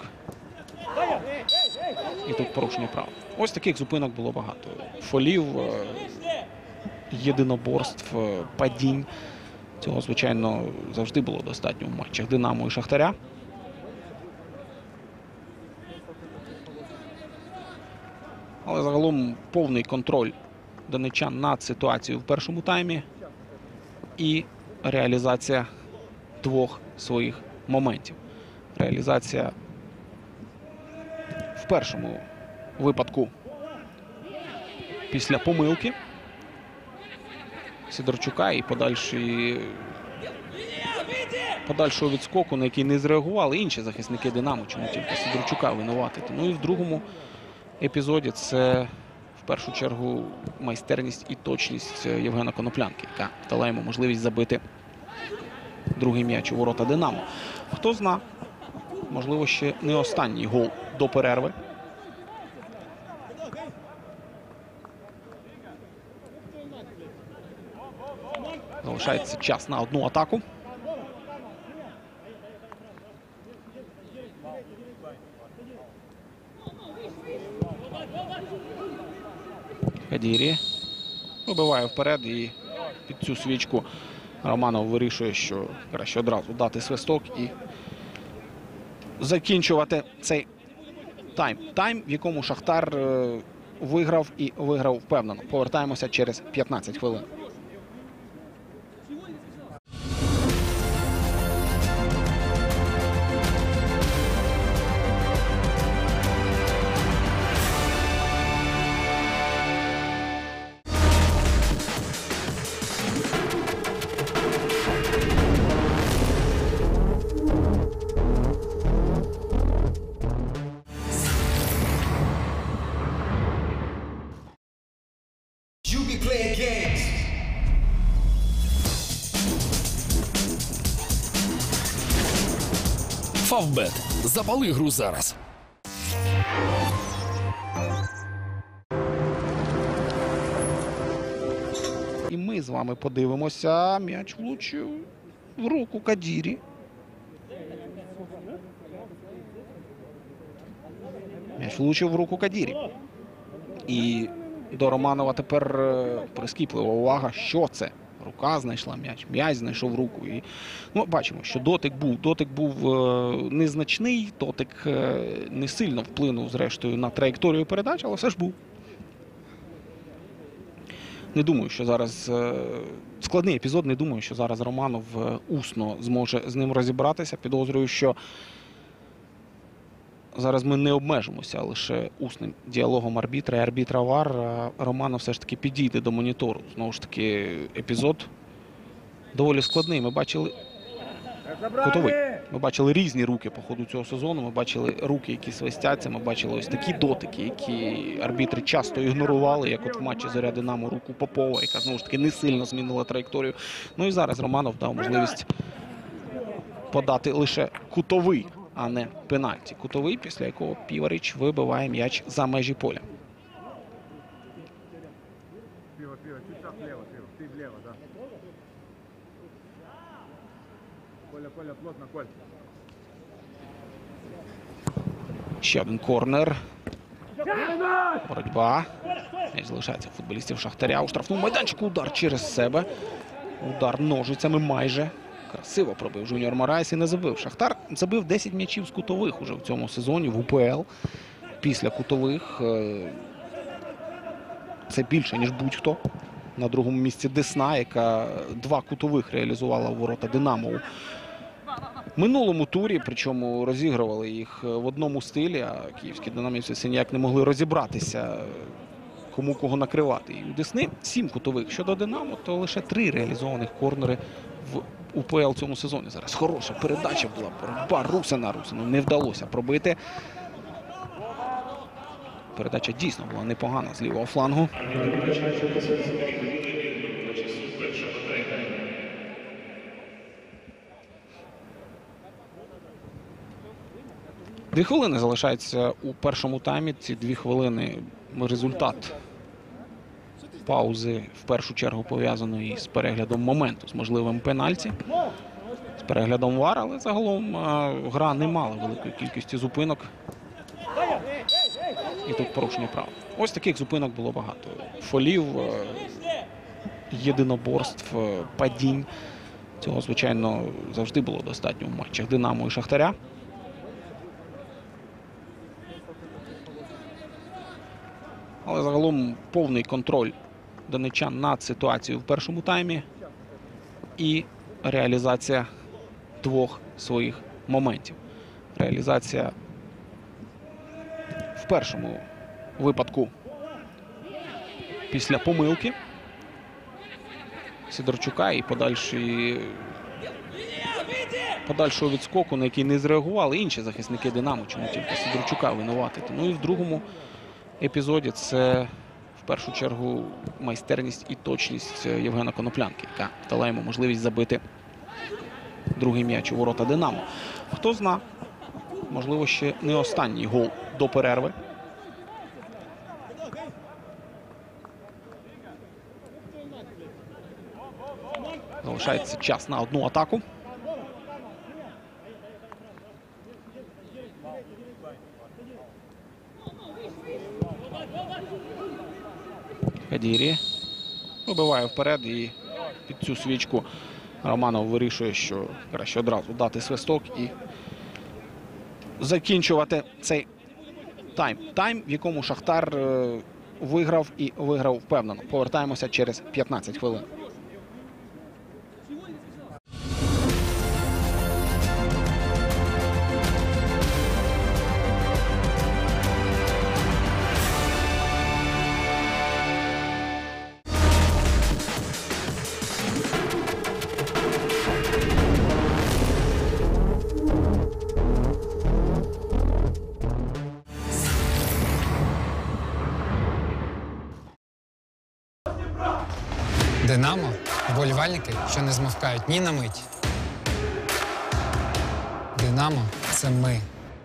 І тут порушення прав. Ось таких зупинок було багато. Фолів, єдиноборств, падінь. Цього, звичайно, завжди було достатньо в матчах Динамо і Шахтаря. Але загалом повний контроль донеччан над ситуацією в першому таймі і реалізація двох своїх моментів. Реалізація в першому випадку після помилки Сидорчука і подальшої, подальшого відскоку, на який не зреагували інші захисники Динамо, чому тільки Сидорчука винуватити. Ну і в другому епізоді це в першу чергу майстерність і точність Євгена Коноплянки, яка дала йому можливість забити другий м'яч у ворота Динамо. Хто зна, можливо, ще не останній гол до перерви. Залишається час на одну атаку. Кадірі вибиває вперед і під цю свічку Романов вирішує, що краще одразу дати свисток і закінчувати цей тайм. Тайм, в якому Шахтар виграв і виграв впевнено. Повертаємося через п'ятнадцять хвилин. Фавбет. Запали гру зараз. І ми з вами подивимося. М'яч влучив в руку Кадірі. М'яч влучив в руку Кадірі. І до Романова тепер прискіплива увага, що це. Рука знайшла м'яч, м'яч знайшов руку. І, ну, бачимо, що дотик був. Дотик був е, незначний, дотик е, не сильно вплинув, зрештою, на траєкторію передач, але все ж був. Не думаю, що зараз е, складний епізод, не думаю, що зараз Романов е, усно зможе з ним розібратися. Підозрюю, що зараз ми не обмежимося лише усним діалогом арбітра і арбітра ВАР. Романов все ж таки підійде до монітору. Знову ж таки, епізод доволі складний. Ми бачили кутовий. Ми бачили різні руки по ходу цього сезону. Ми бачили руки, які свистяться. Ми бачили ось такі дотики, які арбітри часто ігнорували, як от в матчі Зоря-Динамо руку Попова, яка знову ж таки не сильно змінила траєкторію. Ну і зараз Романов дав можливість подати лише кутовий, а не пенальті. Кутовий, після якого Піварич вибиває м'яч за межі поля. Пиво, пиво, чуть так влево, пиво. Ты влево, да. Коля, Коля, плотно, Коль. Ще один корнер. Боротьба. М'яч залишається у футболістів Шахтаря. У штрафному майданчику удар через себе. Удар ножицями майже. Красиво пробив Жуніор Мораєс і не забив. Шахтар забив десять м'ячів з кутових уже в цьому сезоні в УПЛ. Після кутових. Це більше, ніж будь-хто. На другому місці Десна, яка два кутових реалізувала у ворота Динамо в минулому турі, причому розігрували їх в одному стилі, а київські динамівці все ніяк не могли розібратися, кому кого накривати. І у Десни сім кутових. Щодо Динамо, то лише три реалізованих корнери в УПЛ в цьому сезоні. Зараз хороша передача була, боротьба Русина. Русину не вдалося пробити. Передача дійсно була непогана з лівого флангу. Дві хвилини залишається у першому таймі. Ці дві хвилини результат паузи в першу чергу пов'язаної з переглядом моменту, з можливим пенальті, з переглядом ВАР, але загалом гра не мала великої кількості зупинок. І тут порушення прав. Ось таких зупинок було багато. Фолів, єдиноборств, падінь. Цього, звичайно, завжди було достатньо в матчах Динамо і Шахтаря. Але загалом повний контроль донеччан над ситуацією в першому таймі і реалізація двох своїх моментів. Реалізація в першому випадку після помилки Сидорчука і подальшої, подальшого відскоку, на який не зреагували інші захисники Динамо, чому тільки Сидорчука винуватити. Ну і в другому епізоді це в першу чергу майстерність і точність Євгена Коноплянки, яка дала йому можливість забити другий м'яч у ворота Динамо. Хто зна, можливо, ще не останній гол до перерви. Залишається час на одну атаку. Кадірі вибиває вперед і під цю свічку Романов вирішує, що краще одразу дати свисток і закінчувати цей тайм. Тайм, в якому Шахтар виграв і виграв впевнено. Повертаємося через п'ятнадцять хвилин. Динамо – вболівальники, що не змовкають ні на мить. Динамо – це ми.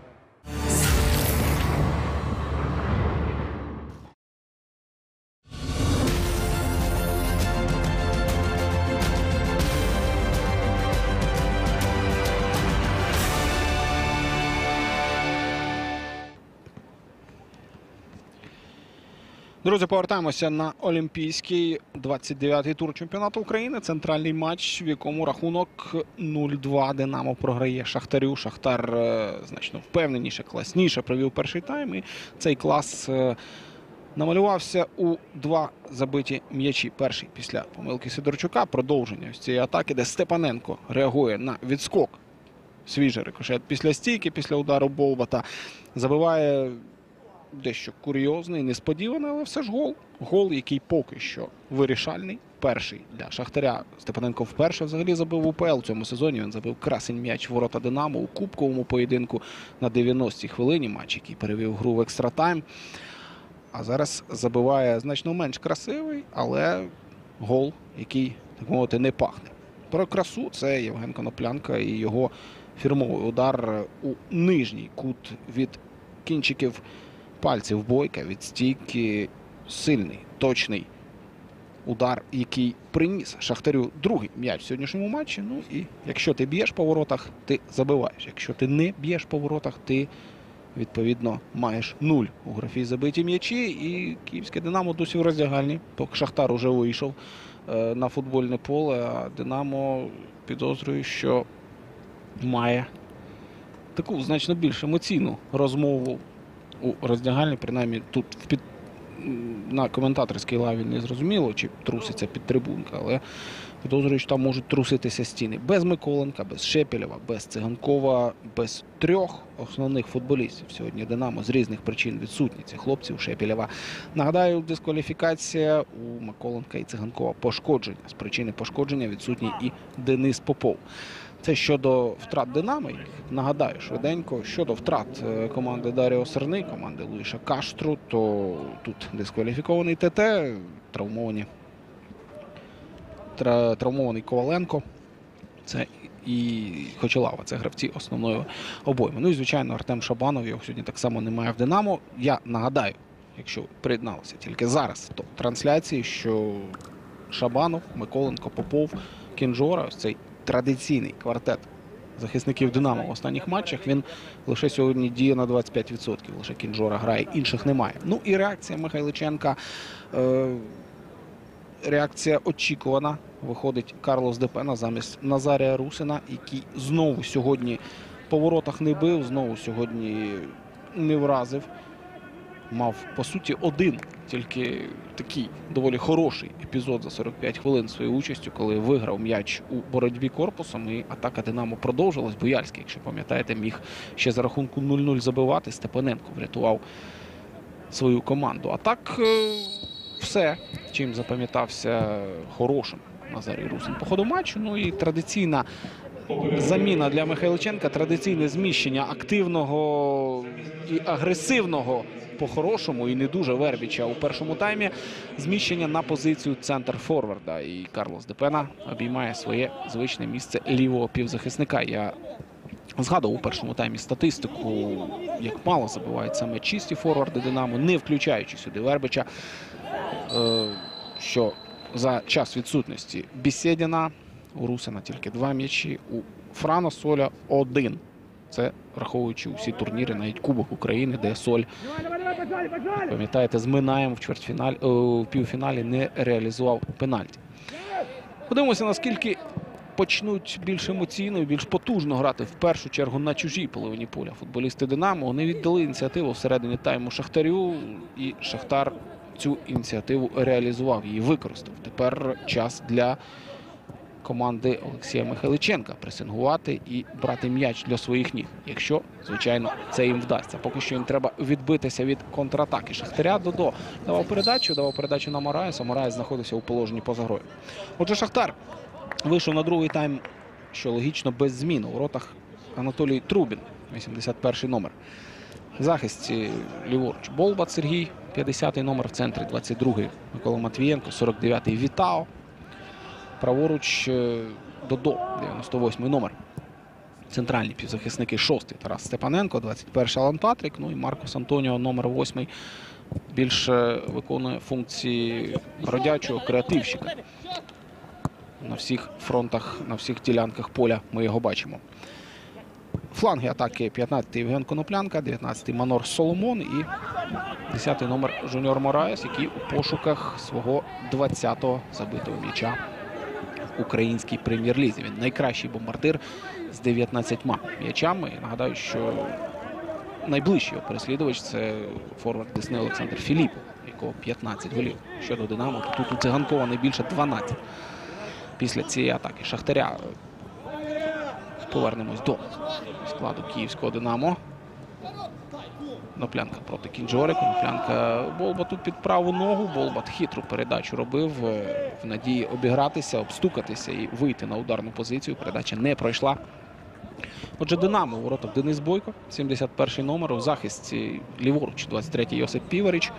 Друзі, повертаємося на Олімпійський. двадцять дев'ятий тур чемпіонату України. Центральний матч, в якому рахунок нуль-два. Динамо програє Шахтарю. Шахтар значно впевненіше, класніше провів перший тайм. І цей клас намалювався у два забиті м'ячі. Перший після помилки Сидорчука. Продовження ось цієї атаки, де Степаненко реагує на відскок. Свіжий рикошет після стійки, після удару Болбата. Забиває дещо курйозний, несподіваний, але все ж гол. Гол, який поки що вирішальний. Перший для Шахтаря. Степаненко вперше взагалі забив в УПЛ у цьому сезоні. Він забив красень м'яч в ворота Динамо у кубковому поєдинку на дев'яностій хвилині. Матч, який перевів гру в екстратайм. А зараз забиває значно менш красивий, але гол, який, так мовити, не пахне. Про красу це Євген Коноплянка і його фірмовий удар у нижній кут від кінчиків пальців Бойка, від стійки. Сильний, точний удар, який приніс Шахтарю другий м'яч в сьогоднішньому матчі. Ну і якщо ти б'єш по воротах, ти забиваєш. Якщо ти не б'єш по воротах, ти відповідно, маєш нуль у графі забиті м'ячі. І київське «Динамо» досі в роздягальні. Поки «Шахтар» уже вийшов е, на футбольне поле, а «Динамо» підозрює, що має таку значно більш емоційну розмову у роздягальні, принаймні тут в під... на коментаторській лаві не зрозуміло, чи труситься підтрибунка, але підозрюю, що там можуть труситися стіни. Без Миколенка, без Шепелєва, без Циганкова, без трьох основних футболістів. Сьогодні «Динамо» з різних причин відсутні. Ці хлопці у Шепелєва. Нагадаю, дискваліфікація у Миколенка і Циганкова пошкодження. З причини пошкодження відсутній і Денис Попов. Це щодо втрат «Динамо». Нагадаю швиденько, щодо втрат команди Даріо Серни, команди Луїша Каштру, то тут дискваліфікований ТТ, травмовані, тра, травмований Коваленко. Це і Хочелава, це гравці основної обойми. Ну і, звичайно, Артем Шабанов, його сьогодні так само немає в «Динамо». Я нагадаю, якщо ви приєдналися тільки зараз до трансляції, що Шабанов, Миколенко, Попов, Кінжора, ось цей традиційний квартет захисників «Динамо» в останніх матчах, він лише сьогодні діє на двадцять п'ять відсотків. Лише Кінжора грає, інших немає. Ну і реакція Михайличенка, е, реакція очікувана. Виходить Карлос Депена замість Назарія Русина, який знову сьогодні по воротах не бив, знову сьогодні не вразив. Мав, по суті, один, тільки такий доволі хороший епізод за сорок п'ять хвилин своєю участю, коли виграв м'яч у боротьбі корпусом, і атака «Динамо» продовжилась. Буяльський, якщо пам'ятаєте, міг ще за рахунку нуль нуль забивати. Степаненко врятував свою команду. А так, все, чим запам'ятався хорошим Назарій Русин по ходу матчу. Ну і традиційна заміна для Михайличенка, традиційне зміщення активного і агресивного по-хорошому і не дуже Вербіча у першому таймі, зміщення на позицію центр-форварда. І Карлос Депена обіймає своє звичне місце лівого півзахисника. Я згадував у першому таймі статистику, як мало забивають саме чисті форварди «Динамо», не включаючи сюди Вербича, що за час відсутності Бєсєдіна у Русина тільки два м'ячі, у Франа Соля один. Це враховуючи усі турніри, навіть Кубок України, де Соль, пам'ятаєте, з Минаєм в чвертьфіналі, в півфіналі не реалізував пенальті. Подивимося, наскільки почнуть більш емоційно і більш потужно грати в першу чергу на чужій половині поля футболісти «Динамо». Вони віддали ініціативу всередині тайму Шахтарю, і Шахтар цю ініціативу реалізував, її використав. Тепер час для команди Олексія Михайличенка пресингувати і брати м'яч для своїх ніг, якщо, звичайно, це їм вдасться. Поки що їм треба відбитися від контратаки Шахтаря. Додо давав передачу, давав передачу на Мораєса. Мораєс знаходився у положенні поза грою. Отже, Шахтар вийшов на другий тайм, що логічно, без змін. У воротах Анатолій Трубін, вісімдесят перший номер. В захисті ліворуч Болбат Сергій, п'ятдесятий номер, в центрі двадцять другий Микола Матвієнко, сорок дев'ятий Вітао. Праворуч Додо, дев'яносто восьмий номер. Центральні півзахисники, шостий Тарас Степаненко, двадцять перший Алан Патрік, ну і Маркос Антоніо, номер восьмий, більше виконує функції бродячого креативщика. На всіх фронтах, на всіх ділянках поля ми його бачимо. Фланги атаки п'ятнадцятий Євген Коноплянка, дев'ятнадцятий Манор Соломон і десятий номер Жуніор Мораєс, який у пошуках свого двадцятого забитого м'яча в українській прем'єр-лізі. Він найкращий бомбардир з дев'ятнадцятьма м'ячами. І нагадаю, що найближчий його переслідувач – це форвард Десни Олександр Філіпов, якого п'ятнадцять голів. Щодо «Динамо», тут у Циганкова найбільше дванадцять. Після цієї атаки Шахтаря. Повернемось до складу київського «Динамо». Коноплянка проти Кінжори. Коноплянка Болбату під праву ногу. Болбат хитру передачу робив в надії обігратися, обстукатися і вийти на ударну позицію. Передача не пройшла. Отже, «Динамо» у воротах Денис Бойко, сімдесят перший номер. У захисті ліворуч двадцять третій Йосип Піваріч.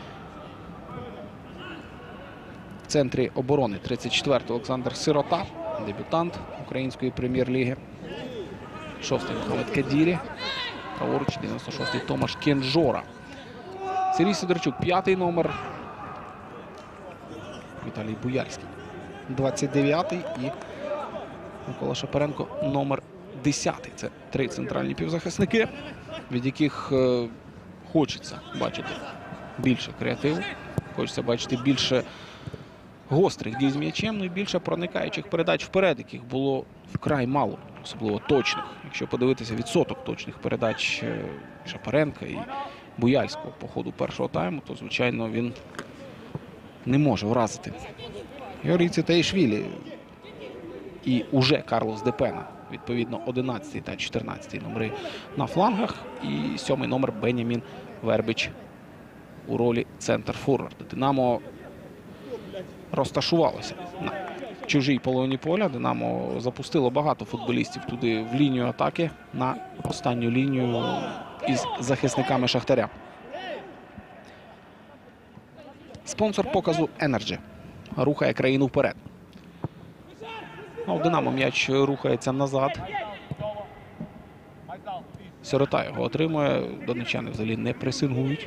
В центрі оборони тридцять четвертий Олександр Сирота, дебютант української прем'єр-ліги. Шостий Мохамед Кадірі. Праворуч дев'яносто шостий Томаш Кінжора. Сергій Сидорчук, п'ятий номер. Віталій Буяльський, двадцять дев'ятий. І Микола Шапаренко, номер десятий. Це три центральні півзахисники, від яких е, хочеться бачити більше креативу, хочеться бачити більше гострих дій з м'ячем, ну і більше проникаючих передач вперед, яких було вкрай мало, особливо точних. Якщо подивитися відсоток точних передач е, Шапаренка і Буяльського по ходу першого тайму, то, звичайно, він не може вразити Георгій Цитаїшвілі і уже Карлос Депена. Відповідно, одинадцятий та чотирнадцятий номери на флангах і сьомий номер Бенямін Вербич у ролі центр-форварда. Динамо розташувалося на чужій половині поля. Динамо запустило багато футболістів туди в лінію атаки, на останню лінію із захисниками Шахтаря. Спонсор показу Energy рухає країну вперед. У Динамо м'яч рухається назад. Сирота його отримує. Донеччани взагалі не пресингують.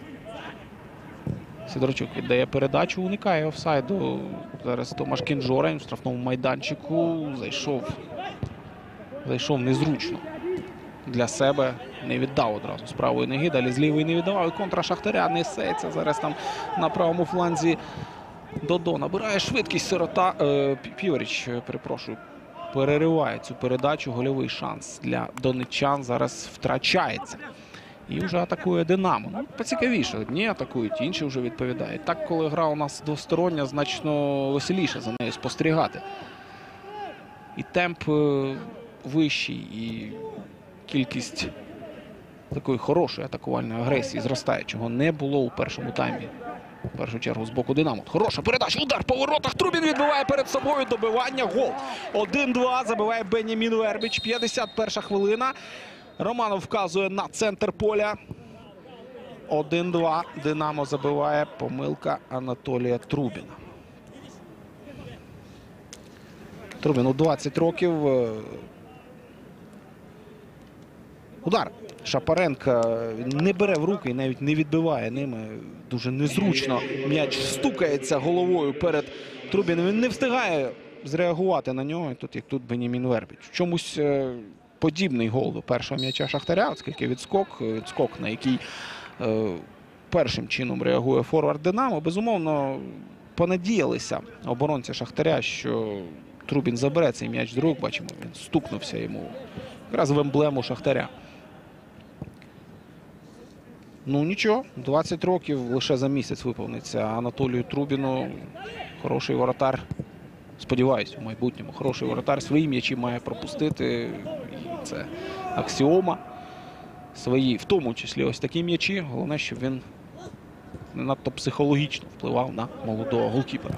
Сидорчук віддає передачу, уникає офсайду. Зараз Томаш Кінжора в штрафному майданчику. Зайшов. Зайшов незручно для себе. Не віддав одразу з правої ноги, далі з лівої не віддавав. І контра Шахтаря несеться. Зараз там на правому фланзі Додо набирає швидкість. Сирота. Е, Піворіч, перепрошую, перериває цю передачу. Гольовий шанс для донеччан зараз втрачається. І вже атакує Динамо. Ну, поцікавіше. Одні атакують, інші вже відповідають. Так, коли гра у нас двостороння, значно веселіше за нею спостерігати. І темп е, вищий, і кількість такої хорошої атакувальної агресії зростає, чого не було у першому таймі. В першу чергу з боку Динамо. Хороша передача, удар по воротах. Трубін відбиває перед собою добивання. Гол. один-два забиває Бенямін Вербич. п'ятдесят перша хвилина. Романов вказує на центр поля. один-два. Динамо забиває. Помилка Анатолія Трубіна. Трубіну двадцять років. Удар Шапаренка не бере в руки і навіть не відбиває ними. Дуже незручно. М'яч стукається головою перед Трубіним. Він не встигає зреагувати на нього. І тут, як тут Бенямін Вербич. В чомусь е, подібний гол до першого м'яча Шахтаря, оскільки відскок, відскок, на який е, першим чином реагує форвард Динамо. Безумовно, понадіялися оборонці Шахтаря, що Трубін забере цей м'яч з рук. Бачимо, він стукнувся йому якраз в емблему Шахтаря. Ну нічого, двадцять років лише за місяць виповниться Анатолію Трубіну. Хороший воротар. Сподіваюсь, у майбутньому хороший воротар свої м'ячі має пропустити. І це аксіома. Свої, в тому числі ось такі м'ячі. Головне, щоб він не надто психологічно впливав на молодого голкіпера.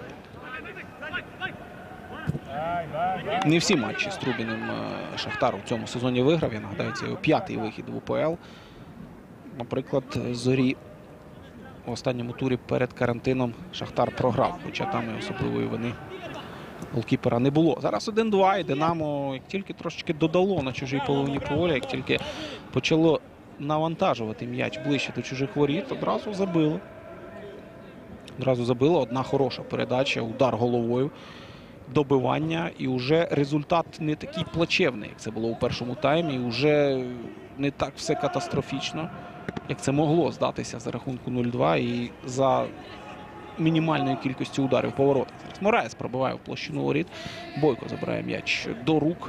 Не всі матчі з Трубіним Шахтар у цьому сезоні виграв. Я нагадаю, це його п'ятий вихід в УПЛ. Наприклад, Зорі в останньому турі перед карантином Шахтар програв, хоча там і особливої вини голкіпера не було. Зараз один-два, і Динамо, як тільки трошечки додало на чужій половині поля, як тільки почало навантажувати м'яч ближче до чужих воріт, одразу забило. Одразу забило. Одна хороша передача, удар головою, добивання. І вже результат не такий плачевний, як це було у першому таймі. І вже не так все катастрофічно, як це могло здатися за рахунку нуль-два і за мінімальною кількістю ударів по воротах. Зараз Мораєс пробиває в площину воріт. Бойко забирає м'яч до рук.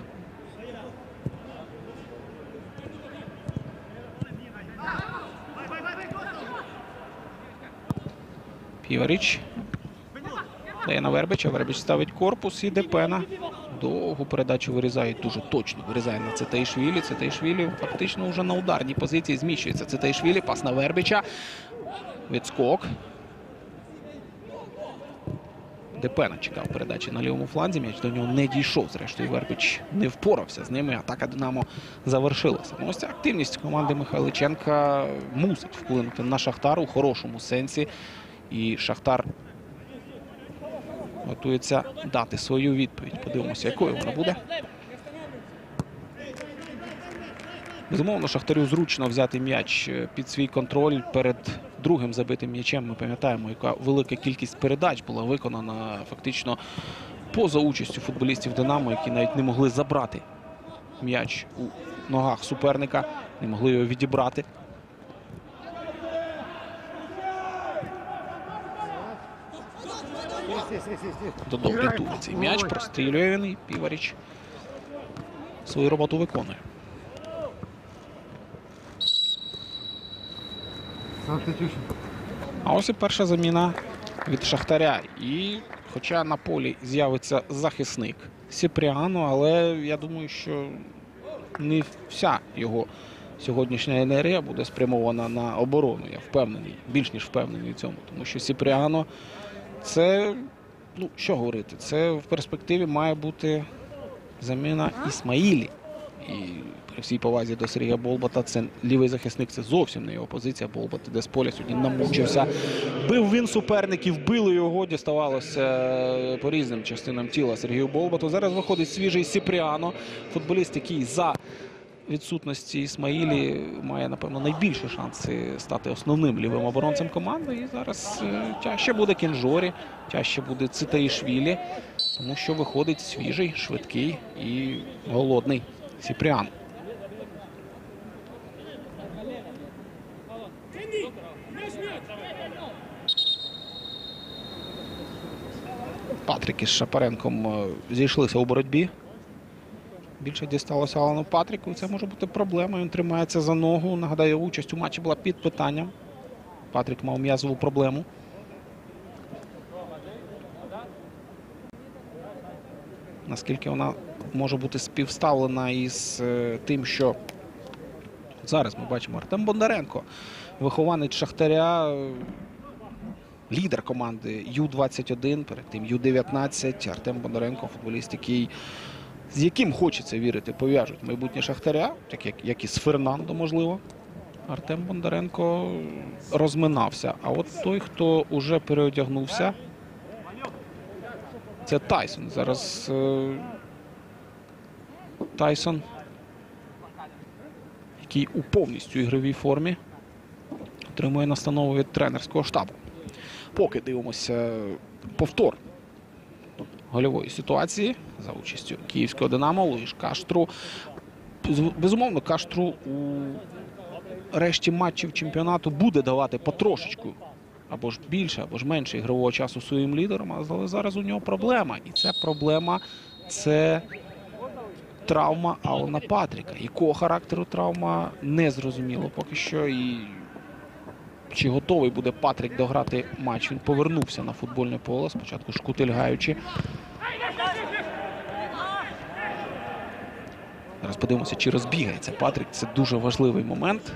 Піворіч дає на Вербича. Вербич ставить корпус і Депена. Довгу передачу вирізає, дуже точно вирізає на Цитаїшвілі. Цитаїшвілі фактично вже на ударній позиції зміщується. Цитаїшвілі, пас на Вербича. Відскок. Депена чекав передачі на лівому фланзі. М'яч до нього не дійшов. Зрештою, Вербич не впорався з ними. Атака Динамо завершилася. Ну, ось ця активність команди Михайличенка мусить вплинути на Шахтар у хорошому сенсі. І Шахтар готується дати свою відповідь. Подивимося, якою вона буде. Безумовно, Шахтарю зручно взяти м'яч під свій контроль перед другим забитим м'ячем. Ми пам'ятаємо, яка велика кількість передач була виконана фактично поза участю футболістів Динамо, які навіть не могли забрати м'яч у ногах суперника. Не могли його відібрати. Додов рятує цей м'яч, прострілює він, і Піваріч свою роботу виконує. А ось і перша заміна від Шахтаря. І хоча на полі з'явиться захисник Сіпріано, але я думаю, що не вся його сьогоднішня енергія буде спрямована на оборону. Я впевнений, більш ніж впевнений в цьому. Тому що Сіпріано – це, ну, що говорити, це в перспективі має бути заміна Ісмаїлі. І при всій повазі до Сергія Болбота, це лівий захисник, це зовсім не його позиція. Болбот іде з поля, сьогодні намучився. Бив він суперників, били його, діставалося по різним частинам тіла Сергію Болботу. Зараз виходить свіжий Сіпріано, футболіст, який за відсутності Ісмаїлі має, напевно, найбільші шанси стати основним лівим оборонцем команди. І зараз е, тяжче буде Кінжорі, тяжче буде Цитаїшвілі, тому що виходить свіжий, швидкий і голодний Сіпріано. Патрік із Шапаренком зійшлися у боротьбі. Більше дісталося Алану Патріку, і це може бути проблемою. Він тримається за ногу. Нагадаю, участь у матчі була під питанням. Патрік мав м'язову проблему. Наскільки вона може бути співставлена із е, тим, що зараз ми бачимо Артем Бондаренко, вихованець Шахтаря, е, лідер команди Ю двадцять один, перед тим Ю дев'ятнадцять. Артем Бондаренко, футболіст, який, з яким хочеться вірити, пов'яжуть майбутнє Шахтаря, так як, як і з Фернандо, можливо. Артем Бондаренко розминався. А от той, хто уже переодягнувся, це Тайсон. Зараз е, Тайсон, який у повністю ігровій формі, отримує настанову від тренерського штабу. Поки дивимося повтор гольової ситуації за участю київського «Динамо». Луїш Каштру. Безумовно, Каштру у решті матчів чемпіонату буде давати потрошечку або ж більше, або ж менше ігрового часу своїм лідерам, але зараз у нього проблема. І ця проблема – це травма Алана Патріка. Якого характеру травма – не зрозуміло поки що. І чи готовий буде Патрік дограти матч? Він повернувся на футбольне поле, спочатку шкутильгаючи. Зараз подивимося, чи розбігається Патрік. Це дуже важливий момент.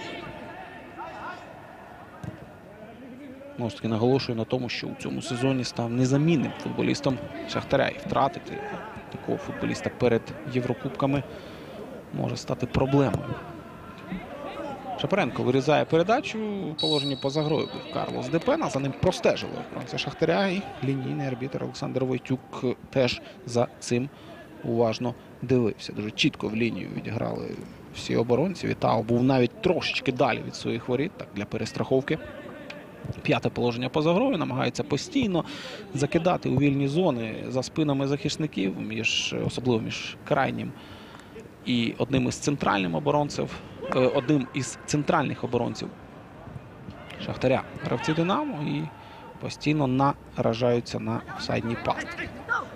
Знову ж таки наголошую на тому, що у цьому сезоні став незамінним футболістом Шахтаря. І втратити такого футболіста перед Єврокубками може стати проблемою. Шапаренко вирізає передачу. У положенні поза грою був Карлос Депена. За ним простежили охоронця Шахтаря. І лінійний арбітр Олександр Войтюк теж за цим уважно дивився. Дуже чітко в лінію відіграли всі оборонці. Вітау був навіть трошечки далі від своїх воріт, так, для перестраховки. П'яте положення поза грою. Намагається постійно закидати у вільні зони за спинами захисників, між, особливо між крайнім і одним із центральних оборонців, одним із центральних оборонців Шахтаря. Гравці «Динамо» і постійно наражаються на офсайдні пастки.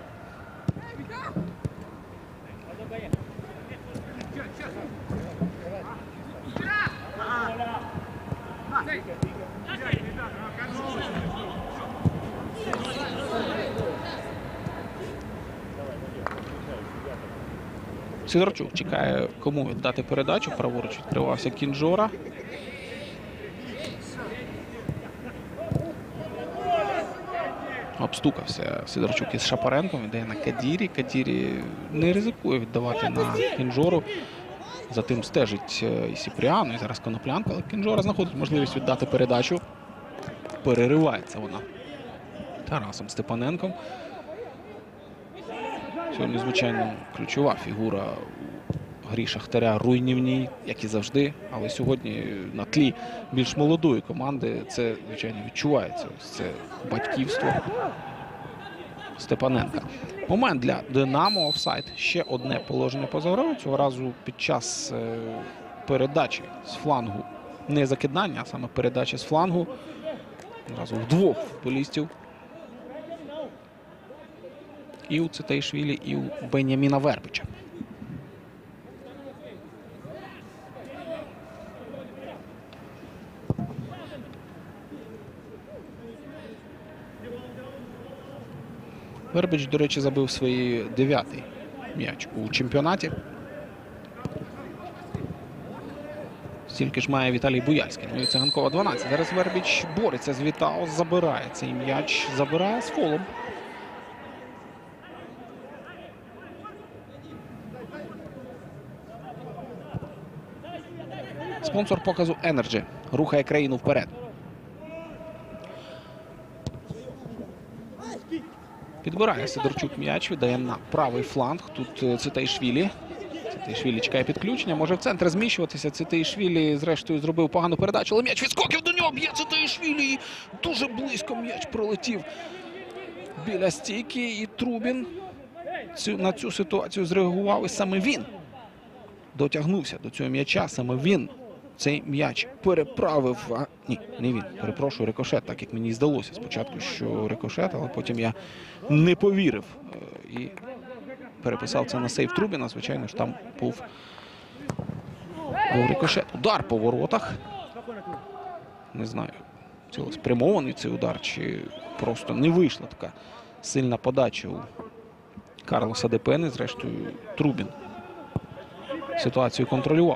Сидорчук чекає, кому віддати передачу. Праворуч відкривався Кінжора. Обстукався Сидорчук із Шапаренком. Йде на Кадірі. Кадірі не ризикує віддавати на Кінжору. За тим стежить і Сіпріано, і зараз Коноплянка. Але Кінжора знаходить можливість віддати передачу. Переривається вона Тарасом Степаненком. Сьогодні, звичайно, ключова фігура у грі Шахтаря, руйнівній, як і завжди. Але сьогодні на тлі більш молодої команди це, звичайно, відчувається. Ось це батьківство Степаненка. Момент для Динамо, офсайд. Ще одне положення поза грою. Цього разу під час е, передачі з флангу. Не закидання, а саме передачі з флангу. Одразу в двох футболістів. І у Цитаїшвілі, і у Беняміна Вербича. Вербич, до речі, забив свій дев'ятий м'яч у чемпіонаті. Стільки ж має Віталій Буяльський. Ну і Циганкова дванадцять. Зараз Вербич бореться з Вітао, забирає цей м'яч, забирає з фолом. Спонсор показу Energy рухає країну вперед. Підбирає Сидорчук м'яч, віддає на правий фланг. Тут Цитаїшвілі. Цитаїшвілі чекає підключення. Може в центр зміщуватися. Цитаїшвілі, зрештою, зробив погану передачу. Але м'яч відскоків до нього. Б'є Цитаїшвілі. Дуже близько м'яч пролетів біля стійки. І Трубін цю, на цю ситуацію зреагував. І саме він дотягнувся до цього м'яча. Саме він цей м'яч переправив. А, ні, не він. Перепрошую, рикошет, так як мені здалося спочатку, що рикошет, але потім я не повірив. І переписав це на сейв Трубіна. Звичайно ж, там був, був рикошет. Удар по воротах. Не знаю, цілеспрямований цей удар, чи просто не вийшла така сильна подача у Карлоса Депени. Зрештою, Трубін ситуацію контролював.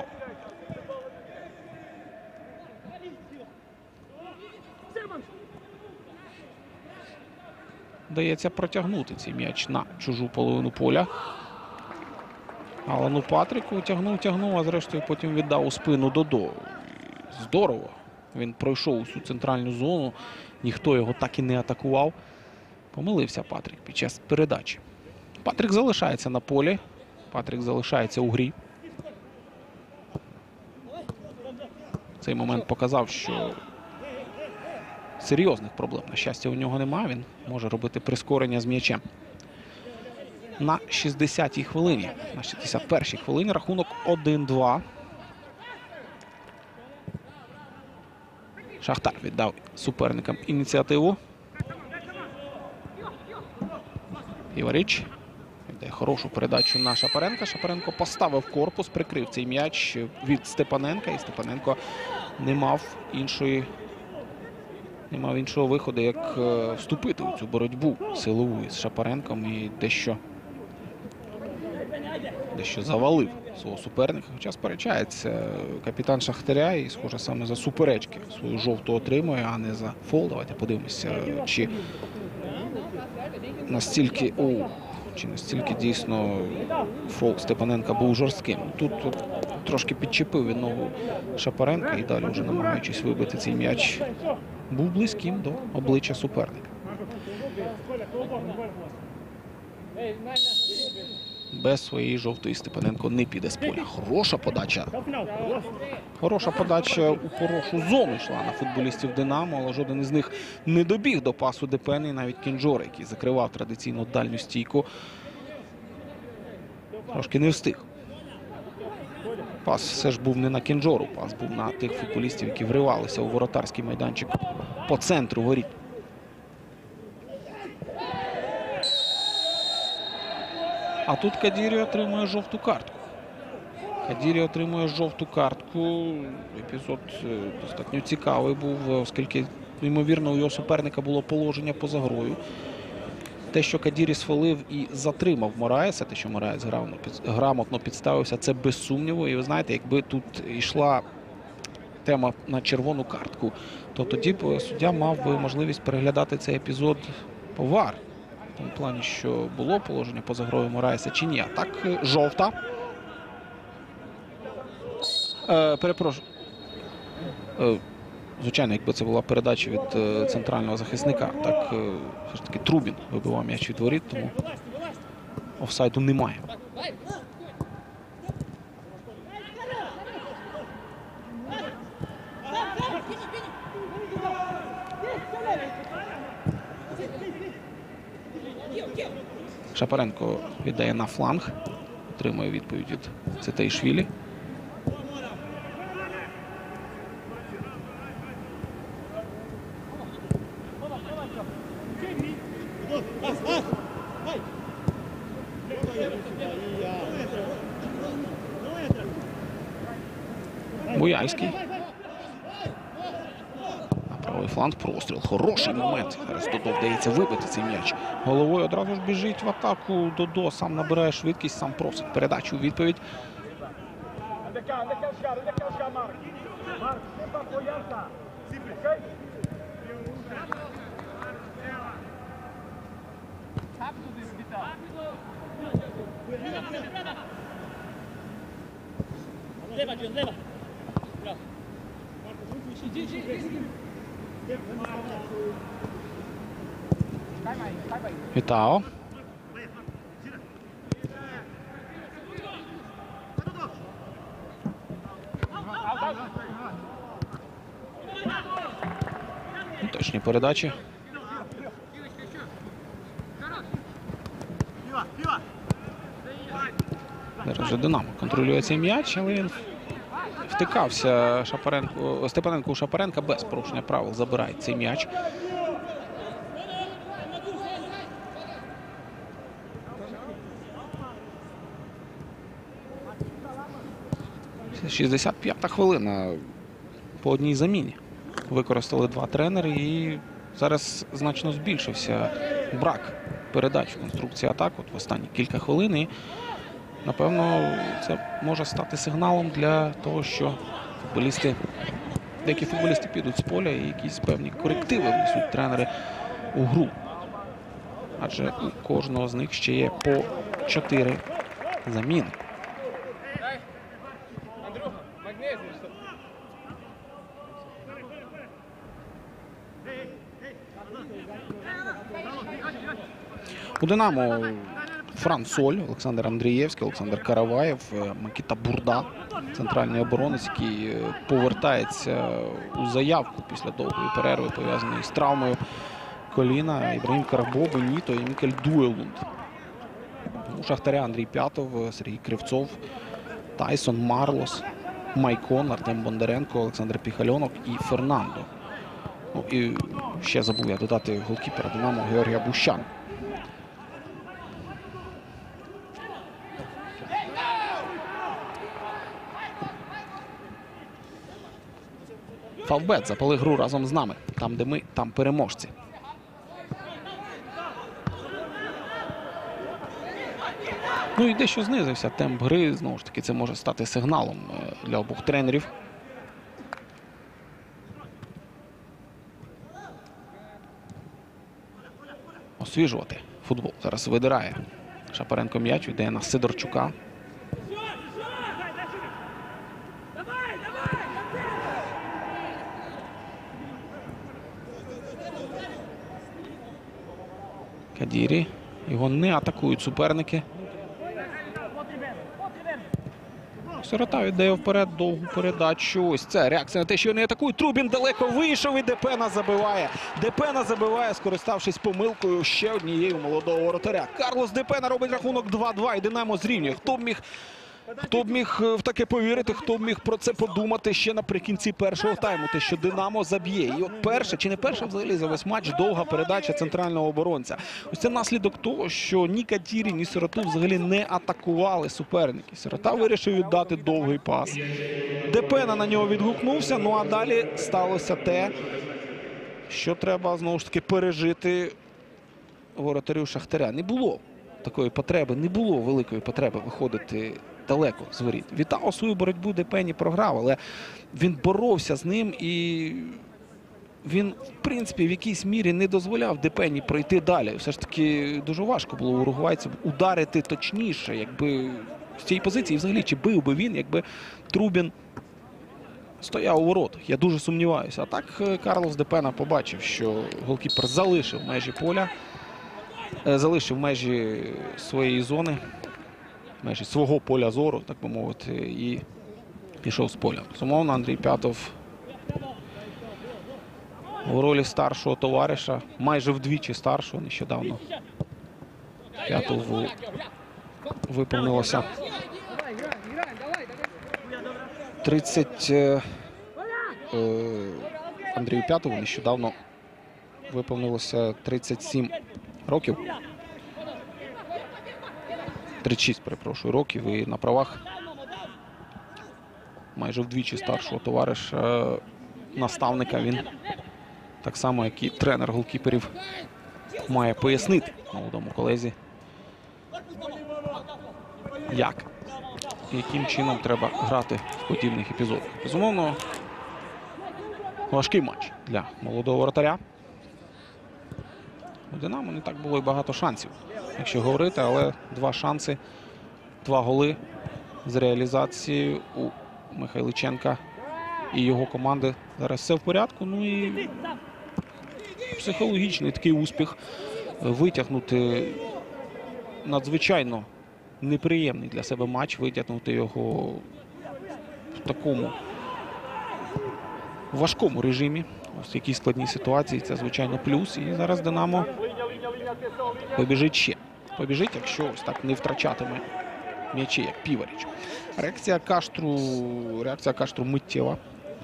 Вдається протягнути цей м'яч на чужу половину поля. Алану Патріку тягнув, тягнув, а зрештою потім віддав у спину Додо. Здорово. Він пройшов усю центральну зону. Ніхто його так і не атакував. Помилився Патрік під час передачі. Патрік залишається на полі. Патрік залишається у грі. Цей момент показав, що серйозних проблем, на щастя, у нього немає. Він може робити прискорення з м'ячем. На шістдесятій хвилині, на шістдесят першій хвилині рахунок один-два. Шахтар віддав суперникам ініціативу. Іварич віддає хорошу передачу на Шапаренка. Шапаренко поставив корпус, прикрив цей м'яч від Степаненка. І Степаненко не мав іншої Не мав іншого виходу, як е, вступити у цю боротьбу силову із Шапаренком і дещо, дещо завалив свого суперника. Хоча сперечається капітан Шахтаря і, схоже, саме за суперечки свою жовту отримує, а не за фол. Давайте подивимося, чи настільки, о, чи настільки дійсно фол Степаненка був жорстким. Тут, тут трошки підчепив він ногу Шапаренка і далі, вже намагаючись вибити цей м'яч, був близьким до обличчя суперника. Без своєї жовтої Степаненко не піде з поля. Хороша подача. Хороша подача у хорошу зону йшла на футболістів Динамо, але жоден із них не добіг до пасу Депени. Навіть Кінджор, який закривав традиційно дальню стійку, трошки не встиг. Пас все ж був не на Кінджору, пас був на тих футболістів, які вривалися у воротарський майданчик по центру воріт. А тут Кадірі отримує жовту картку. Кадірі отримує жовту картку. Епізод достатньо цікавий був, оскільки, ймовірно, у його суперника було положення поза грою. Те, що Кадірі схвалив і затримав Мораєса, те, що Мораєс грамотно підставився, це без сумніву. І ви знаєте, якби тут йшла тема на червону картку, то тоді б суддя мав би можливість переглядати цей епізод по вар. В тому плані, що було положення поза грою Мораєса чи ні. А так, жовта. Е, перепрошую. Е, Звичайно, якби це була передача від е, центрального захисника, так е, все ж таки Трубін вибивав м'яч від воріт, тому офсайду немає. Шапаренко віддає на фланг. Отримує відповідь від Цетейшвілі. Буяльський. На правий фланг простріл. Хороший момент. Зараз Додо вдається вибити цей м'яч. Головою одразу ж біжить в атаку. Додо сам набирає швидкість, сам просить передачу у відповідь. Вітао. Точні передачі. Зараз же Динамо контролює цей м'яч, але він втикався Шапаренко, Степаненко у Шапаренка без порушення правил забирає цей м'яч. шістдесят п'ята хвилина по одній заміні. Використали два тренери і зараз значно збільшився брак передач в конструкції атак от в останні кілька хвилин. І, напевно, це може стати сигналом для того, що футболісти, деякі футболісти підуть з поля і якісь певні корективи внесуть тренери у гру. Адже у кожного з них ще є по чотири заміни. У «Динамо» Фран Соль, Олександр Андрієвський, Олександр Караваєв, Микита Бурда, центральний оборонець, який повертається у заявку після довгої перерви, пов'язаної з травмою коліна. Ібрагім Карабо, Беніто і Мікель Дуелунд. У «Шахтаря» Андрій П'ятов, Сергій Кривцов, Тайсон, Марлос, Майкон, Артем Бондаренко, Олександр Піхальонок і Фернандо. Ну, і ще забув я додати голкіпера «Динамо» Георгія Бущан. Фавбет, запали гру разом з нами. Там, де ми, там переможці. Ну і дещо знизився темп гри. Знову ж таки, це може стати сигналом для обох тренерів. Освіжувати футбол. Зараз видирає Шапаренко м'яч, віддає на Сидорчука. Кадірі. Його не атакують суперники. Сирота віддає вперед довгу передачу. Ось це реакція на те, що не атакують. Трубін далеко вийшов і Депена забиває. Депена забиває, скориставшись помилкою ще однією молодого воротаря. Карлос Депена робить рахунок два-два і «Динамо» зрівнює. Хто б міг... Хто б міг в таке повірити, хто б міг про це подумати ще наприкінці першого тайму, те, що «Динамо» заб'є. І от перша, чи не перша взагалі за весь матч, довга передача центрального оборонця. Ось це наслідок того, що ні Кадірі, ні Сироту взагалі не атакували суперники. Сирота вирішив віддати довгий пас. Депена на нього відгукнувся, ну а далі сталося те, що треба, знову ж таки, пережити воротарю «Шахтаря». Не було такої потреби, не було великої потреби виходити далеко з воріт. Вітао свою боротьбу Депені програв, але він боровся з ним і він, в принципі, в якійсь мірі не дозволяв Депені пройти далі. Все ж таки дуже важко було уругвайцям ударити точніше, якби з цієї позиції взагалі чи бив би він, якби Трубін стояв у воротах. Я дуже сумніваюся. А так Карлос Депена побачив, що голкіпер залишив межі поля, залишив межі своєї зони, межі свого поля зору, так би мовити, і пішов з поля. Безумовно, Андрій П'ятов у ролі старшого товариша, майже вдвічі старшого, нещодавно П'ятову виповнилося тридцять. Е, е, Андрію П'ятову нещодавно виповнилося тридцять сім років. тридцять шість, перепрошую, років. І на правах майже вдвічі старшого товариша, наставника, він так само, як і тренер голкіперів, має пояснити молодому колезі, як і яким чином треба грати в подібних епізодах. Безумовно, важкий матч для молодого воротаря. У «Динамо» не так було і багато шансів, якщо говорити, але два шанси, два голи з реалізацією у Михайличенка і його команди. Зараз все в порядку. Ну і психологічний такий успіх витягнути надзвичайно неприємний для себе матч, витягнути його в такому важкому режимі. Ось в якій складній ситуації, це, звичайно, плюс. І зараз «Динамо» побіжить ще. Побіжить, якщо ось так не втрачатиме м'ячі, як Піваріч. Реакція Каштру, реакція Каштру миттєва.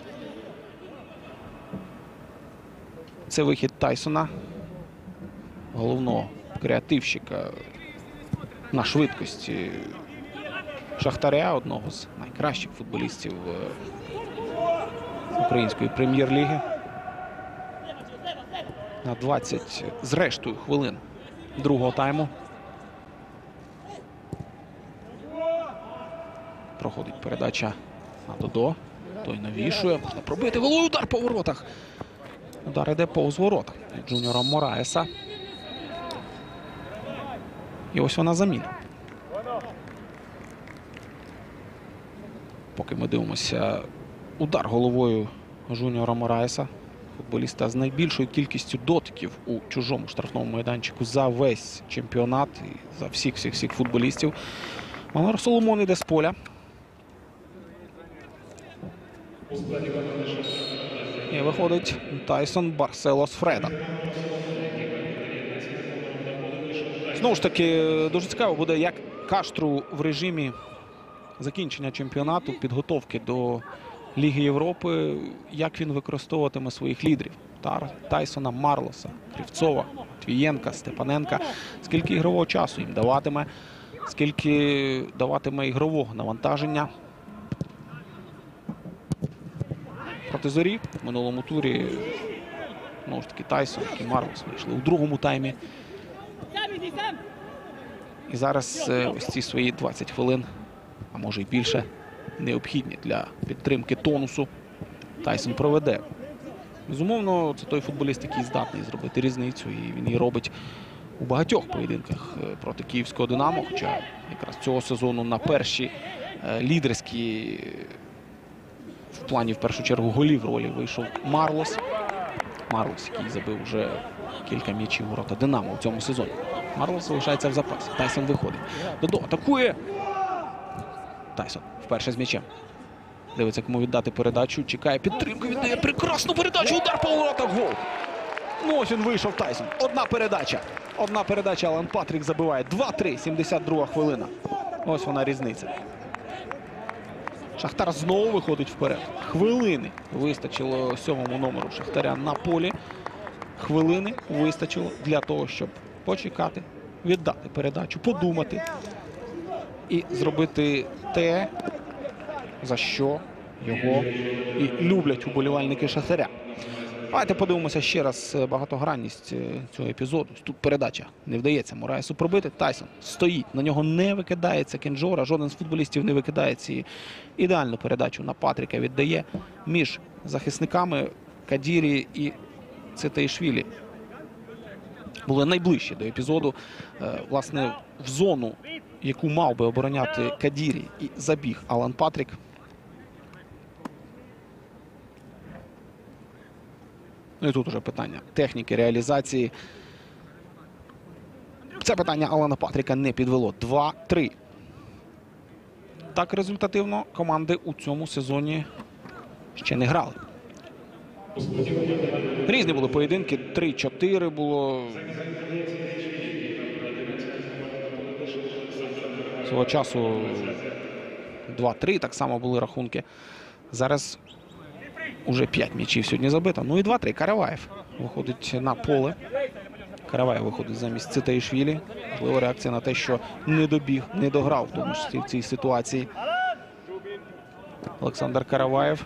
Це вихід Тайсона, головного креативщика на швидкості Шахтаря, одного з найкращих футболістів української прем'єр-ліги. На двадцять, зрештою, хвилин другого тайму. Проходить передача на Додо. Той навішує. Можна пробити. Голий удар по воротах. Удар іде повз ворота Джуніора Мораеса. І ось вона заміна. Поки ми дивимося удар головою Жуніора Мораеса, футболіста з найбільшою кількістю дотиків у чужому штрафному майданчику за весь чемпіонат і за всіх-всіх-всіх футболістів. Манар Соломон іде з поля. І виходить Тайсон Барселос Фреда. Знову ж таки, дуже цікаво буде, як Каштру в режимі закінчення чемпіонату, підготовки до Ліги Європи, як він використовуватиме своїх лідерів. Тайсона, Марлоса, Кривцова, Твієнка, Степаненка. Скільки ігрового часу їм даватиме, скільки даватиме ігрового навантаження. Проти Зорі в минулому турі, знову ж таки, Тайсон і Марлос вийшли у другому таймі. І зараз ось ці свої двадцять хвилин, а може й більше, необхідні для підтримки тонусу, Тайсон проведе. Безумовно, це той футболіст, який здатний зробити різницю, і він її робить у багатьох поєдинках проти київського «Динамо», хоча якраз цього сезону на перші лідерські в плані, в першу чергу, голів ролі вийшов Марлос. Марлос, який забив вже кілька м'ячів у ворота «Динамо» у цьому сезоні. Марлос залишається в запасі. Тайсон виходить. Додо атакує. Тайсон вперше з м'ячем. Дивиться, кому віддати передачу. Чекає підтримку. Віддає прекрасну передачу. Удар по воротах. Гол. Ну ось він вийшов, Тайсон. Одна передача. Одна передача. Алан Патрік забиває. два-три. сімдесят друга хвилина. Ось вона різниця. Шахтар знову виходить вперед. Хвилини вистачило сьомому номеру Шахтаря на полі. Хвилини вистачило для того, щоб почекати, віддати передачу, подумати і зробити те, за що його і люблять уболівальники Шахтаря. Давайте подивимося ще раз багатогранність цього епізоду. Тут передача не вдається Мораесу пробити. Тайсон стоїть, на нього не викидається Кенджора, жоден з футболістів не викидає ці. Ідеальну передачу на Патріка віддає між захисниками Кадірі і Цитаїшвілі. Були найближчі до епізоду, власне, в зону, яку мав би обороняти Кадірі, і забіг Алан Патрік. Ну і тут уже питання техніки, реалізації. Це питання Алана Патріка не підвело. два-три. Так результативно команди у цьому сезоні ще не грали. Різні були поєдинки. три-чотири було. Свого часу два-три так само були рахунки. Зараз уже п'ять м'ячів сьогодні забито. Ну і два-три. Караваєв виходить на поле. Караваєв виходить замість Цитаїшвілі. Можливо, реакція на те, що не добіг, не дограв, в тому числі в цій ситуації. Олександр Караваєв.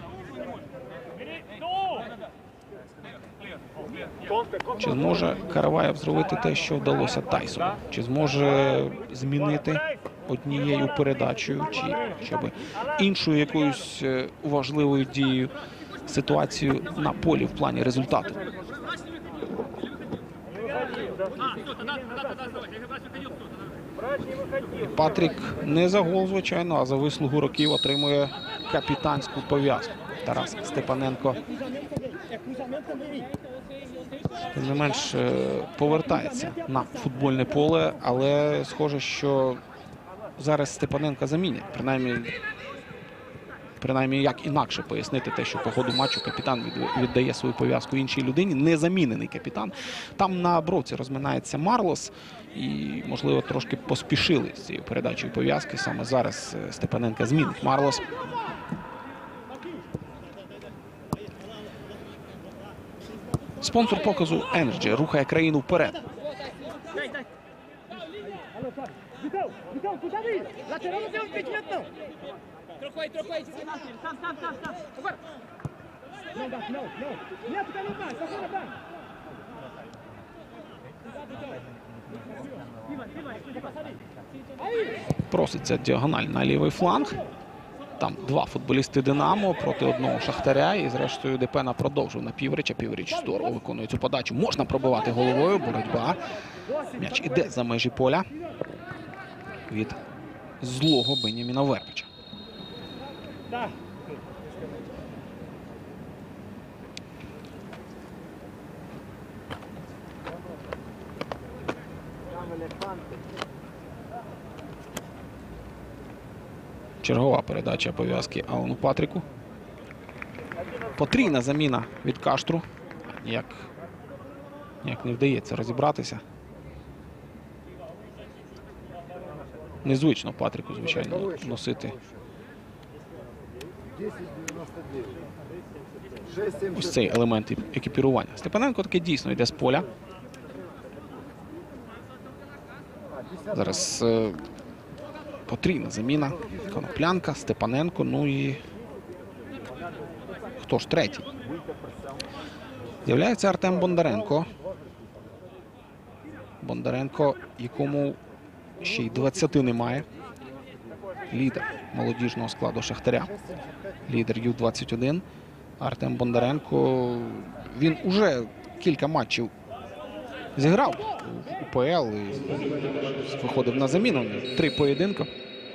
Чи зможе Караваєв зробити те, що вдалося Тайсону? Чи зможе змінити однією передачею, чи щоб іншою якоюсь важливою дією ситуацію на полі в плані результату? Патрік не за гол, звичайно, а за вислугу років отримує капітанську пов'язку. Тарас Степаненко, тим не менш, повертається на футбольне поле, але схоже, що зараз Степаненка замінять. Принаймні, принаймні, як інакше пояснити те, що по ходу матчу капітан віддає свою пов'язку іншій людині. Незамінений капітан. Там на бровці розминається Марлос. І, можливо, трошки поспішили з цією передачею пов'язки. Саме зараз Степаненка змінить Марлос. Спонсор показу Energy рухає країну вперед. Проситься діагональ на лівий фланг. Там два футболісти Динамо проти одного Шахтаря. І зрештою Депена продовжив на Піврича. Піврич здорово виконує цю подачу. Можна пробивати головою. Боротьба. М'яч іде за межі поля від злого Беняміна Вербича. Чергова передача пов'язки Алану Патріку. Потрійна заміна від Каштру. Ніяк, ніяк не вдається розібратися. Незвично Патріку, звичайно, носити ось цей елемент екіпірування. Степаненко таки дійсно йде з поля. Зараз е, потрійна заміна. Коноплянка, Степаненко, ну і хто ж третій? З'являється Артем Бондаренко. Бондаренко, якому ще й двадцяти немає. Лідер молодіжного складу Шахтаря. Лідер ю двадцять один. Артем Бондаренко, він уже кілька матчів зіграв в УПЛ і виходив на заміну. Три поєдинки.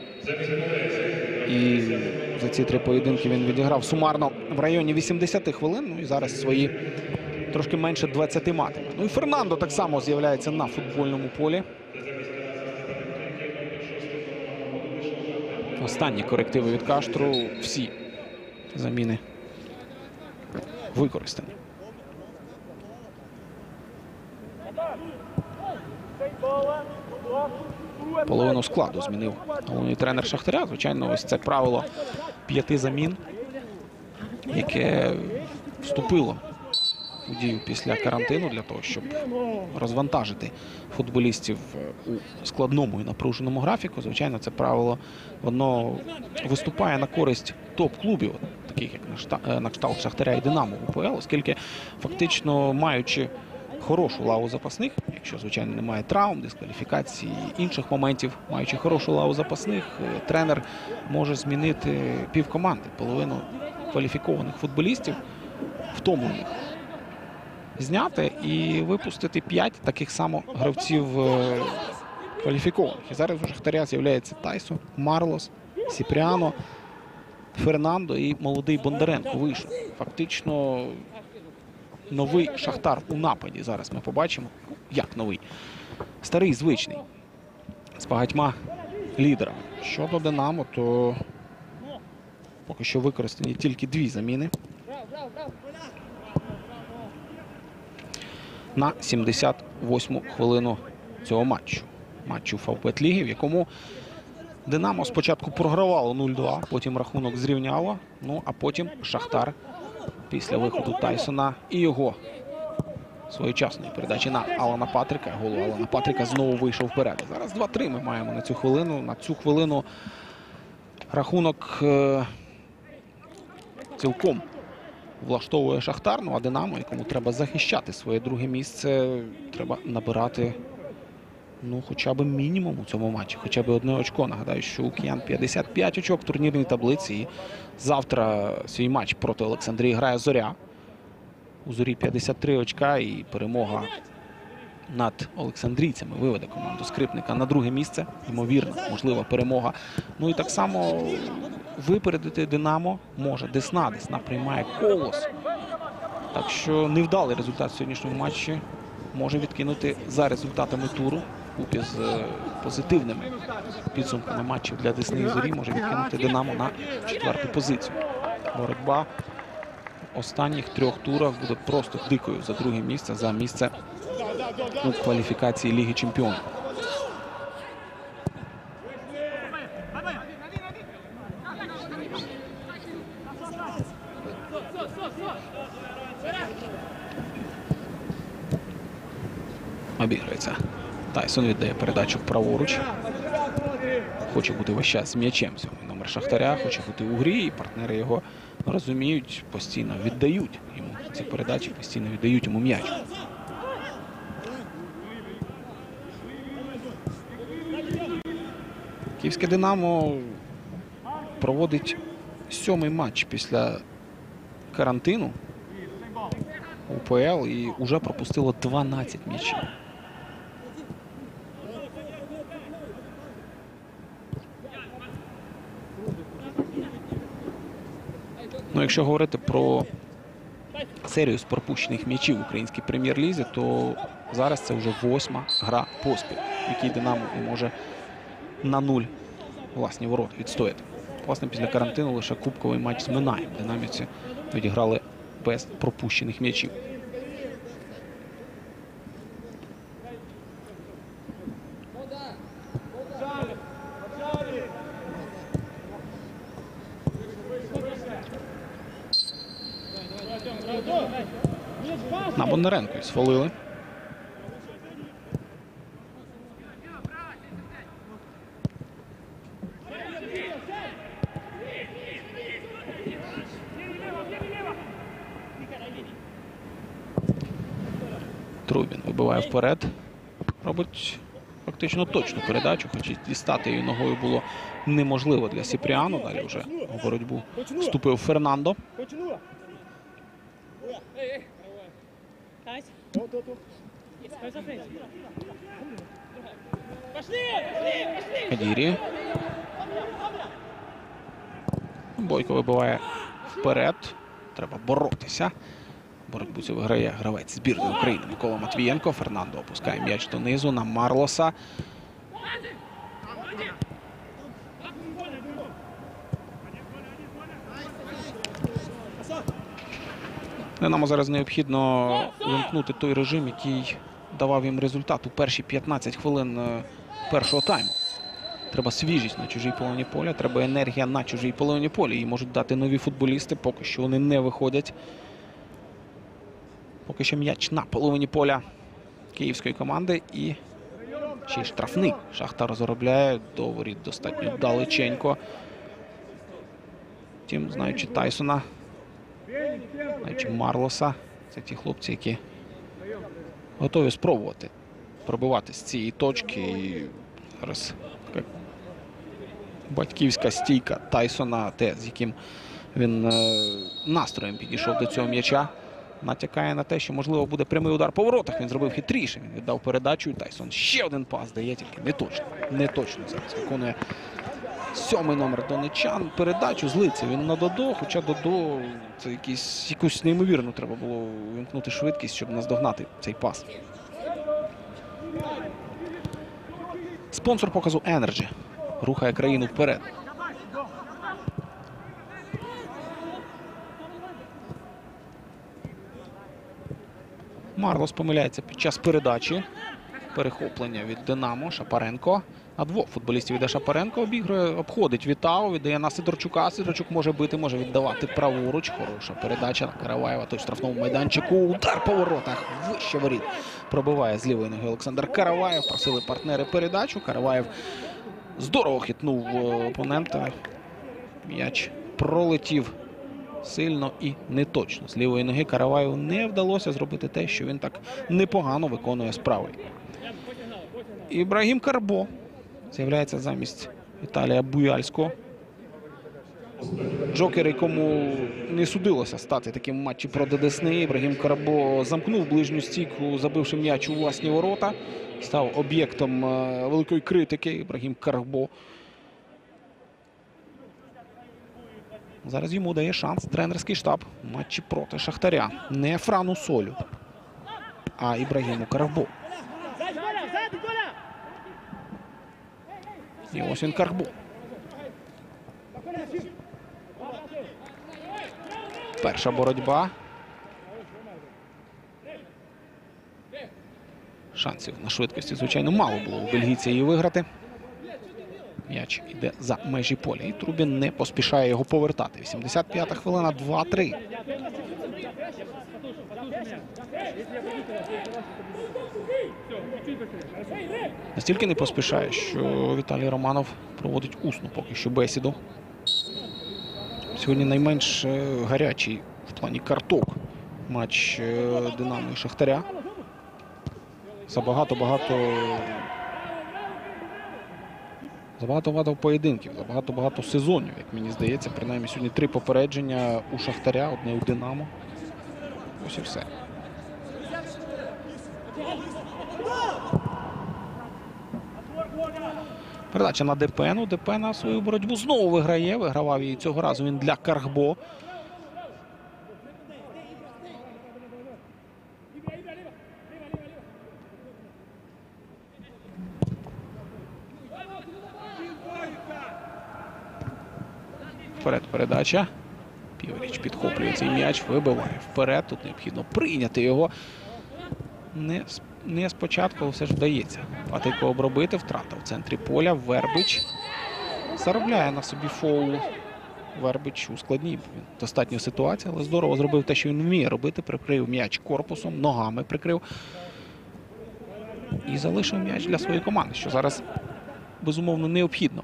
І за ці три поєдинки він відіграв сумарно в районі вісімдесяти хвилин. Ну і зараз свої трошки менше двадцяти матиме. Ну і Фернандо так само з'являється на футбольному полі. Останні корективи від Каштру. Всі заміни використані. Половину складу змінив головний тренер Шахтаря. Звичайно, ось це правило п'яти замін, яке вступило у дію після карантину для того, щоб розвантажити футболістів у складному і напруженому графіку. Звичайно, це правило, воно виступає на користь топ-клубів, таких як на кшталт Шахтаря і Динамо в УПЛ, оскільки фактично, маючи хорошу лаву запасних, якщо, звичайно, немає травм, дискваліфікації, інших моментів, маючи хорошу лаву запасних, тренер може змінити півкоманди, половину кваліфікованих футболістів, втомлених, зняти і випустити п'ять таких само гравців кваліфікованих. І зараз у Шахтаря з'являється Тайсон, Марлос, Сіпріано, Фернандо і молодий Бондаренко вийшов. Фактично новий Шахтар у нападі зараз ми побачимо. Як новий? Старий, звичний. З багатьма лідерами. Щодо Динамо, то поки що використані тільки дві заміни. На сімдесят восьму хвилину цього матчу. Матчу Фавбет Ліги, в якому Динамо спочатку програвало нуль-два, потім рахунок зрівняло. Ну, а потім Шахтар після виходу Тайсона і його своєчасної передачі на Алана Патрика. Голу Алана Патрика знову вийшов вперед. Зараз два-три ми маємо на цю хвилину. На цю хвилину рахунок е цілком влаштовує Шахтар. Ну, а Динамо, якому треба захищати своє друге місце, треба набирати ну, хоча б мінімум у цьому матчі. Хоча б одне очко. Нагадаю, що у киян п'ятдесят п'ять очок в турнірній таблиці. І завтра свій матч проти Олександрії грає Зоря. У Зорі п'ятдесят три очка і перемога над олександрійцями виведе команду Скрипника на друге місце. Ймовірно, можлива перемога. Ну і так само випередити Динамо може Десна. Десна приймає Колос. Так що невдалий результат в сьогоднішньому матчі може відкинути за результатами туру. Купі з позитивними підсумками матчів для Десни і Зорі може відкинути Динамо на четверту позицію. Боротьба останніх трьох турах буде просто дикою за друге місце, за місце у кваліфікації Ліги Чемпіонів. Обіграється. Тайсон віддає передачу праворуч. Хоче бути весь час з м'ячем. Сьомий номер Шахтаря. Хоче бути у грі. І партнери його розуміють, постійно віддають йому ці передачі, постійно віддають йому м'яч. Київське Динамо проводить сьомий матч після карантину у УПЛ і вже пропустило дванадцять м'ячів. Ну, якщо говорити про серію з пропущених м'ячів в українській прем'єр-лізі, то зараз це вже восьма гра поспіль, в якій Динамо може на нуль власні ворота відстояти. Власне, після карантину лише кубковий матч з Минаєм динамівці відіграли без пропущених м'ячів. На Бондаренко і сфолили. Трубін вибиває вперед. Робить фактично точну передачу, хоча дістати її ногою було неможливо для Сіпріану. Далі вже у боротьбу вступив Фернандо. Кадірі. Бойко вибиває вперед. Треба боротися. Боротьбу цю виграє гравець збірної України Микола Матвієнко. Фернандо опускає м'яч донизу на Марлоса. Динамо зараз необхідно вимкнути той режим, який давав їм результат у перші п'ятнадцять хвилин першого тайму. Треба свіжість на чужій половині поля, треба енергія на чужій половині поля. Її можуть дати нові футболісти, поки що вони не виходять. Поки що м'яч на половині поля київської команди і ще й штрафний. Шахтар заробляє, до воріт достатньо далеченько. Втім, знаючи Тайсона, знаючи Марлоса, це ті хлопці, які готові спробувати пробивати з цієї точки. І зараз така батьківська стійка Тайсона, те, з яким він е, настроєм підійшов до цього м'яча, натякає на те, що, можливо, буде прямий удар по воротах. Він зробив хитріше, він віддав передачу, і Тайсон ще один пас дає, тільки не точно. Не точно зараз виконує сьомий номер донечан. Передачу злиться він на Додо, хоча Додо, це якісь, якусь неймовірну треба було вимкнути швидкість, щоб наздогнати цей пас. Спонсор показу Energy рухає країну вперед. Марлос помиляється під час передачі. Перехоплення від Динамо. Шапаренко. А двох футболістів іде Шапаренко. Обігрує, обходить Вітау. Віддає на Сидорчука. Сидорчук може бити, може віддавати праворуч. Хороша передача на Караваєва. Той в штрафному майданчику. Удар по воротах. Вище воріт. Пробиває з лівої ноги Олександр Караваєв. Просили партнери передачу. Караваєв здорово хитнув опонента. М'яч пролетів сильно і неточно. З лівої ноги Караваєву не вдалося зробити те, що він так непогано виконує з правої. Ібрагім Карбо з'являється замість Віталія Буяльського. Джокер, якому не судилося стати таким в матчі проти Десни. Ібрагім Карбо замкнув ближню стійку, забивши м'яч у власні ворота. Став об'єктом великої критики Ібрагім Карбо. Зараз йому дає шанс тренерський штаб в матчі проти Шахтаря. Не Франу Солю, а Ібрагіму Карбо. І ось він Карбо. Перша боротьба. Шансів на швидкості, звичайно, мало було у бельгійця її виграти. М'яч йде за межі поля. І Трубін не поспішає його повертати. вісімдесят п'ята хвилина, два-три. Настільки не поспішає, що Віталій Романов проводить усну поки що бесіду. Сьогодні найменш гарячий в плані карток матч Динамо і Шахтаря. Забагато-багато Забагато-багато поєдинків, забагато-багато сезонів, як мені здається. Принаймні сьогодні три попередження у Шахтаря, одне у Динамо. Ось і все. Передача на Депену. Депена свою боротьбу знову виграє. Вигравав її цього разу він для Карбо. Вперед передача. Півріч підхоплює цей м'яч, вибиває вперед. Тут необхідно прийняти його. Не, не спочатку, але все ж вдається. Патейко обробити, втрата в центрі поля. Вербич заробляє на собі фоул. Вербич у складній достатньо ситуації, але здорово зробив те, що він вміє робити. Прикрив м'яч корпусом, ногами прикрив. І залишив м'яч для своєї команди, що зараз, безумовно, необхідно.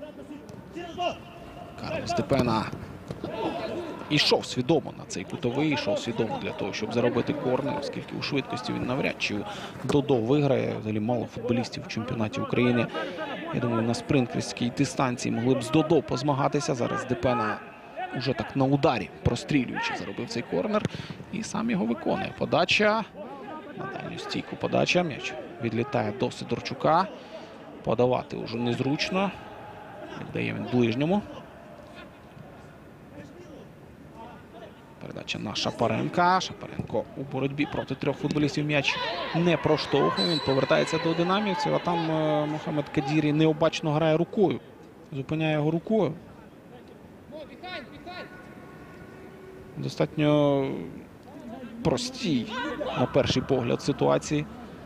Карлос Депена йшов свідомо на цей кутовий, йшов свідомо для того, щоб заробити корнер, оскільки у швидкості він навряд чи Додо виграє. Взагалі мало футболістів в чемпіонаті України. Я думаю, на спринтерській дистанції могли б з Додо позмагатися. Зараз Депена уже так на ударі, прострілюючи, заробив цей корнер. І сам його виконує. Подача. На дальню стійку подача. М'яч відлітає до Сидорчука. Подавати вже незручно. Віддає він ближньому. Передача на Шапаренка. Шапаренко у боротьбі проти трьох футболістів м'яч не проштовхує. Він повертається до динамівців, а там Мохамед Кадірі необачно грає рукою. Зупиняє його рукою. Достатньо простій, на перший погляд, ситуації.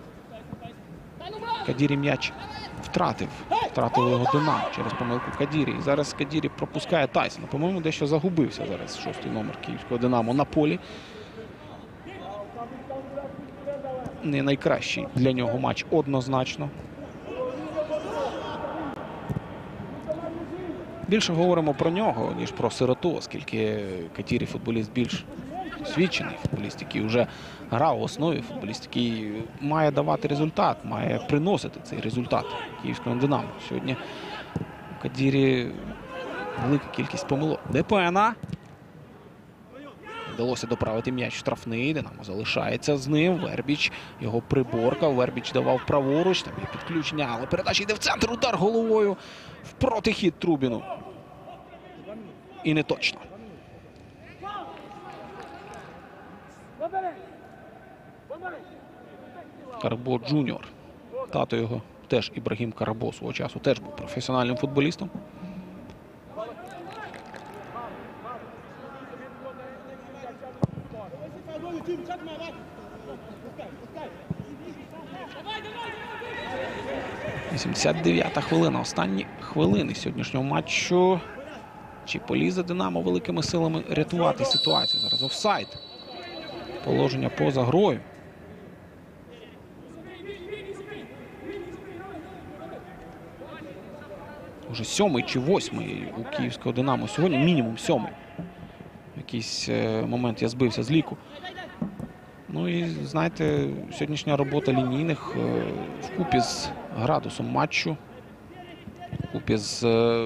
Кадірі м'яч втратив. Втратив його Динамо через помилку Кадірі. І зараз Кадірі пропускає Тайсона. По-моєму, дещо загубився зараз шостий номер київського Динамо на полі. Не найкращий для нього матч однозначно. Більше говоримо про нього, ніж про сироту, оскільки Кадірі футболіст більш освічений, футболіст, який вже грав в основі, футболіст, який має давати результат, має приносити цей результат київського Динамо. Сьогодні у Кадірі велика кількість помилок. Депена. Вдалося доправити м'яч штрафний. Динамо залишається з ним. Вербіч його приборкав. Вербіч давав праворуч. Там є підключення, але передача йде в центр. Удар головою в протихід Трубіну. І не точно. Карбо Джуніор. Тато його теж Ібрагім Карбо свого часу теж був професіональним футболістом. вісімдесят дев'ята хвилина. Останні хвилини сьогоднішнього матчу. Чи полізе Динамо великими силами рятувати ситуацію? Зараз офсайд. Положення поза грою. Уже сьомий чи восьмий у київського Динамо сьогодні. Мінімум сьомий. В якийсь е, момент я збився з ліку. Ну і, знаєте, сьогоднішня робота лінійних е, вкупі з градусом матчу, вкупі з е,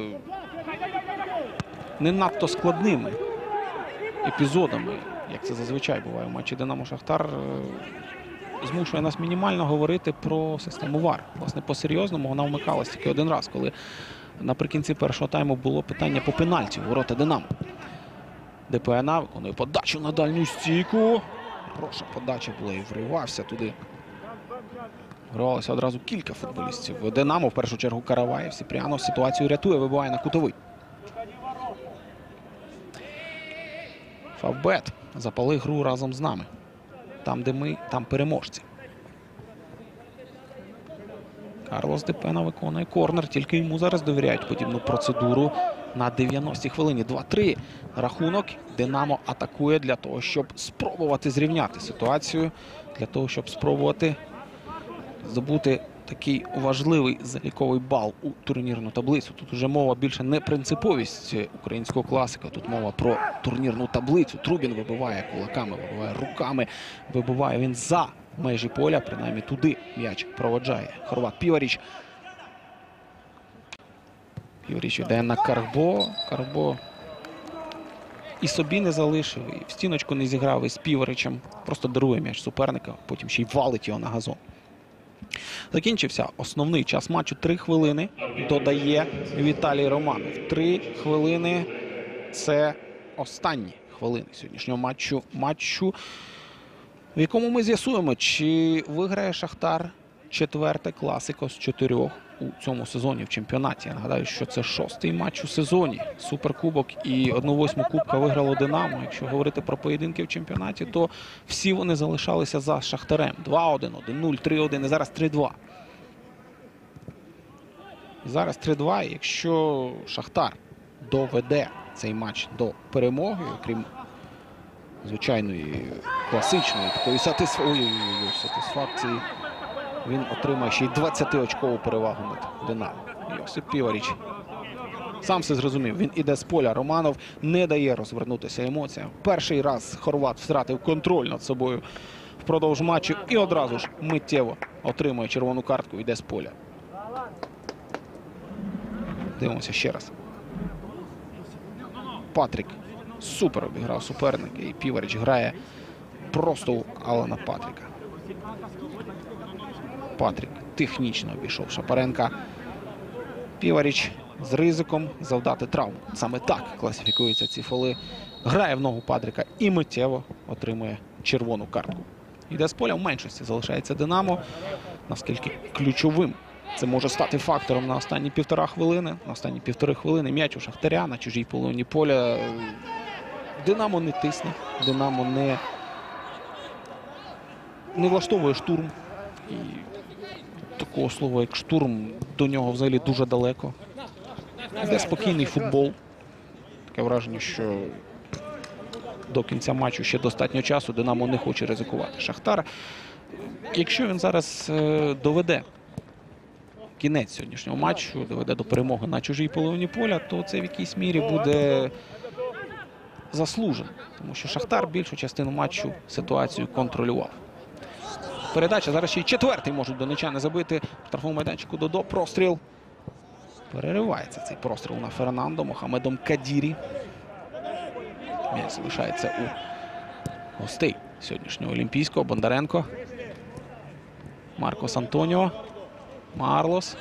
не надто складними епізодами, як це зазвичай буває в матчі Динамо-Шахтар, е, змушує нас мінімально говорити про систему ВАР. Власне, по-серйозному вона вмикалась тільки один раз, коли наприкінці першого тайму було питання по пенальті у ворота Динамо. ДПНА виконує подачу на дальню стійку. Хороша подача була і вривався туди. Вривалося одразу кілька футболістів. Динамо, в першу чергу, Караваєв. Сіпріанов ситуацію рятує, вибиває на кутовий. Фавбет. Запали гру разом з нами. Там, де ми, там переможці. Карлос Депена виконує корнер. Тільки йому зараз довіряють подібну процедуру на дев'яностій хвилині. два-три рахунок. Динамо атакує для того, щоб спробувати зрівняти ситуацію. Для того, щоб спробувати здобути такий важливий заліковий бал у турнірну таблицю. Тут вже мова більше не принциповість українського класика. Тут мова про турнірну таблицю. Трубін вибиває кулаками, вибиває руками. Вибиває він за межі поля, принаймні туди м'яч проводжає хорват Піваріч. Піваріч йде на Карбо. Карбо і собі не залишив, і в стіночку не зіграв із Піваричем. Просто дарує м'яч суперника, потім ще й валить його на газон. Закінчився основний час матчу. Три хвилини додає Віталій Романов. Три хвилини – це останні хвилини сьогоднішнього матчу. Матчу, в якому ми з'ясуємо, чи виграє Шахтар четверте класико з чотирьох у цьому сезоні в чемпіонаті. Я нагадаю, що це шостий матч у сезоні. Суперкубок і одну восьму кубка виграло Динамо. Якщо говорити про поєдинки в чемпіонаті, то всі вони залишалися за Шахтарем. два-один, один-нуль, три-один і зараз три-два. І зараз три-два. Якщо Шахтар доведе цей матч до перемоги, окрім звичайної класичної такої сатисфакції, він отримає ще й двадцятиочкову перевагу над Динамо. Йосип Піваріч сам все зрозумів. Він іде з поля. Романов не дає розвернутися емоціям. Перший раз хорват втратив контроль над собою впродовж матчу і одразу ж миттєво отримує червону картку і йде з поля. Дивимося ще раз. Патрік супер обіграв суперника, і Піваріч грає просто у Алана Патріка. Патрік технічно обійшов Шапаренка. Піваріч з ризиком завдати травму. Саме так класифікуються ці фоли. Грає в ногу Патріка і миттєво отримує червону картку. Йде з поля, в меншості залишається Динамо. Наскільки ключовим це може стати фактором на останні півтора хвилини. На останні півтори хвилини м'яч у Шахтаря на чужій половині поля. Динамо не тисне. Динамо не, не влаштовує штурм. І такого слова, як штурм, до нього взагалі дуже далеко. Йде спокійний футбол. Таке враження, що до кінця матчу ще достатньо часу. Динамо не хоче ризикувати. Шахтар, якщо він зараз е, доведе кінець сьогоднішнього матчу, доведе до перемоги на чужій половині поля, то це в якійсь мірі буде заслужено. Тому що Шахтар більшу частину матчу ситуацію контролював. Передача. Зараз ще й четвертий можуть донечани забити. В штрафному майданчику Додо. Простріл. Переривається цей простріл на Фернандо Мохамедом Кадірі. М'яч залишається у гостей сьогоднішнього Олімпійського. Бондаренко. Маркос Антоніо. Марлос.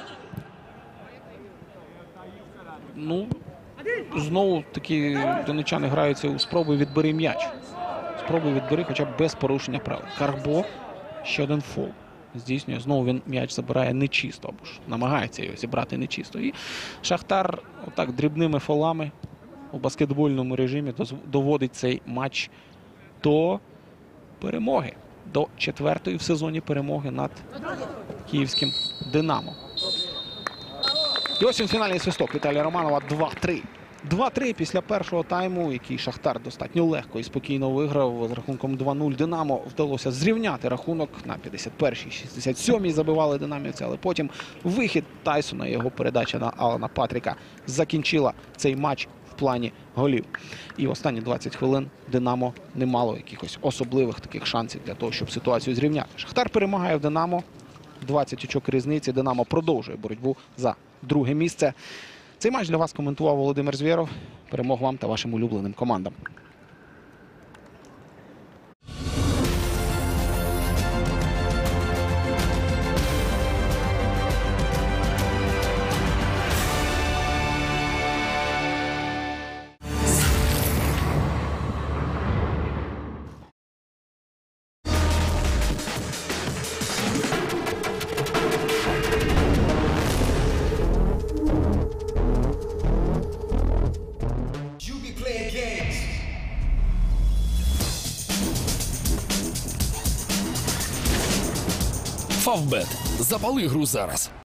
Ну, знову таки донечани граються у спроби відбери м'яч. Спроби відбери хоча б без порушення правил. Карбо. Ще один фол здійснює. Знову він м'яч забирає нечисто, або ж намагається його зібрати нечисто. І Шахтар отак дрібними фолами у баскетбольному режимі доводить цей матч до перемоги. до четвертої в сезоні перемоги над київським «Динамо». І ось він фінальний свисток Віталія Романова. два-три. два-три після першого тайму, який Шахтар достатньо легко і спокійно виграв з рахунком два-нуль. «Динамо» вдалося зрівняти рахунок на п'ятдесят першій шістдесят сьомій. Забивали динамівці, але потім вихід Тайсона і його передача на Алана Патріка закінчила цей матч в плані голів. І в останні двадцять хвилин «Динамо» не мало якихось особливих таких шансів для того, щоб ситуацію зрівняти. Шахтар перемагає в «Динамо». двадцять очок різниці. «Динамо» продовжує боротьбу за друге місце. Цей матч для вас коментував Володимир Звєров. Перемог вам та вашим улюбленим командам. Фавбет. Запали гру зараз.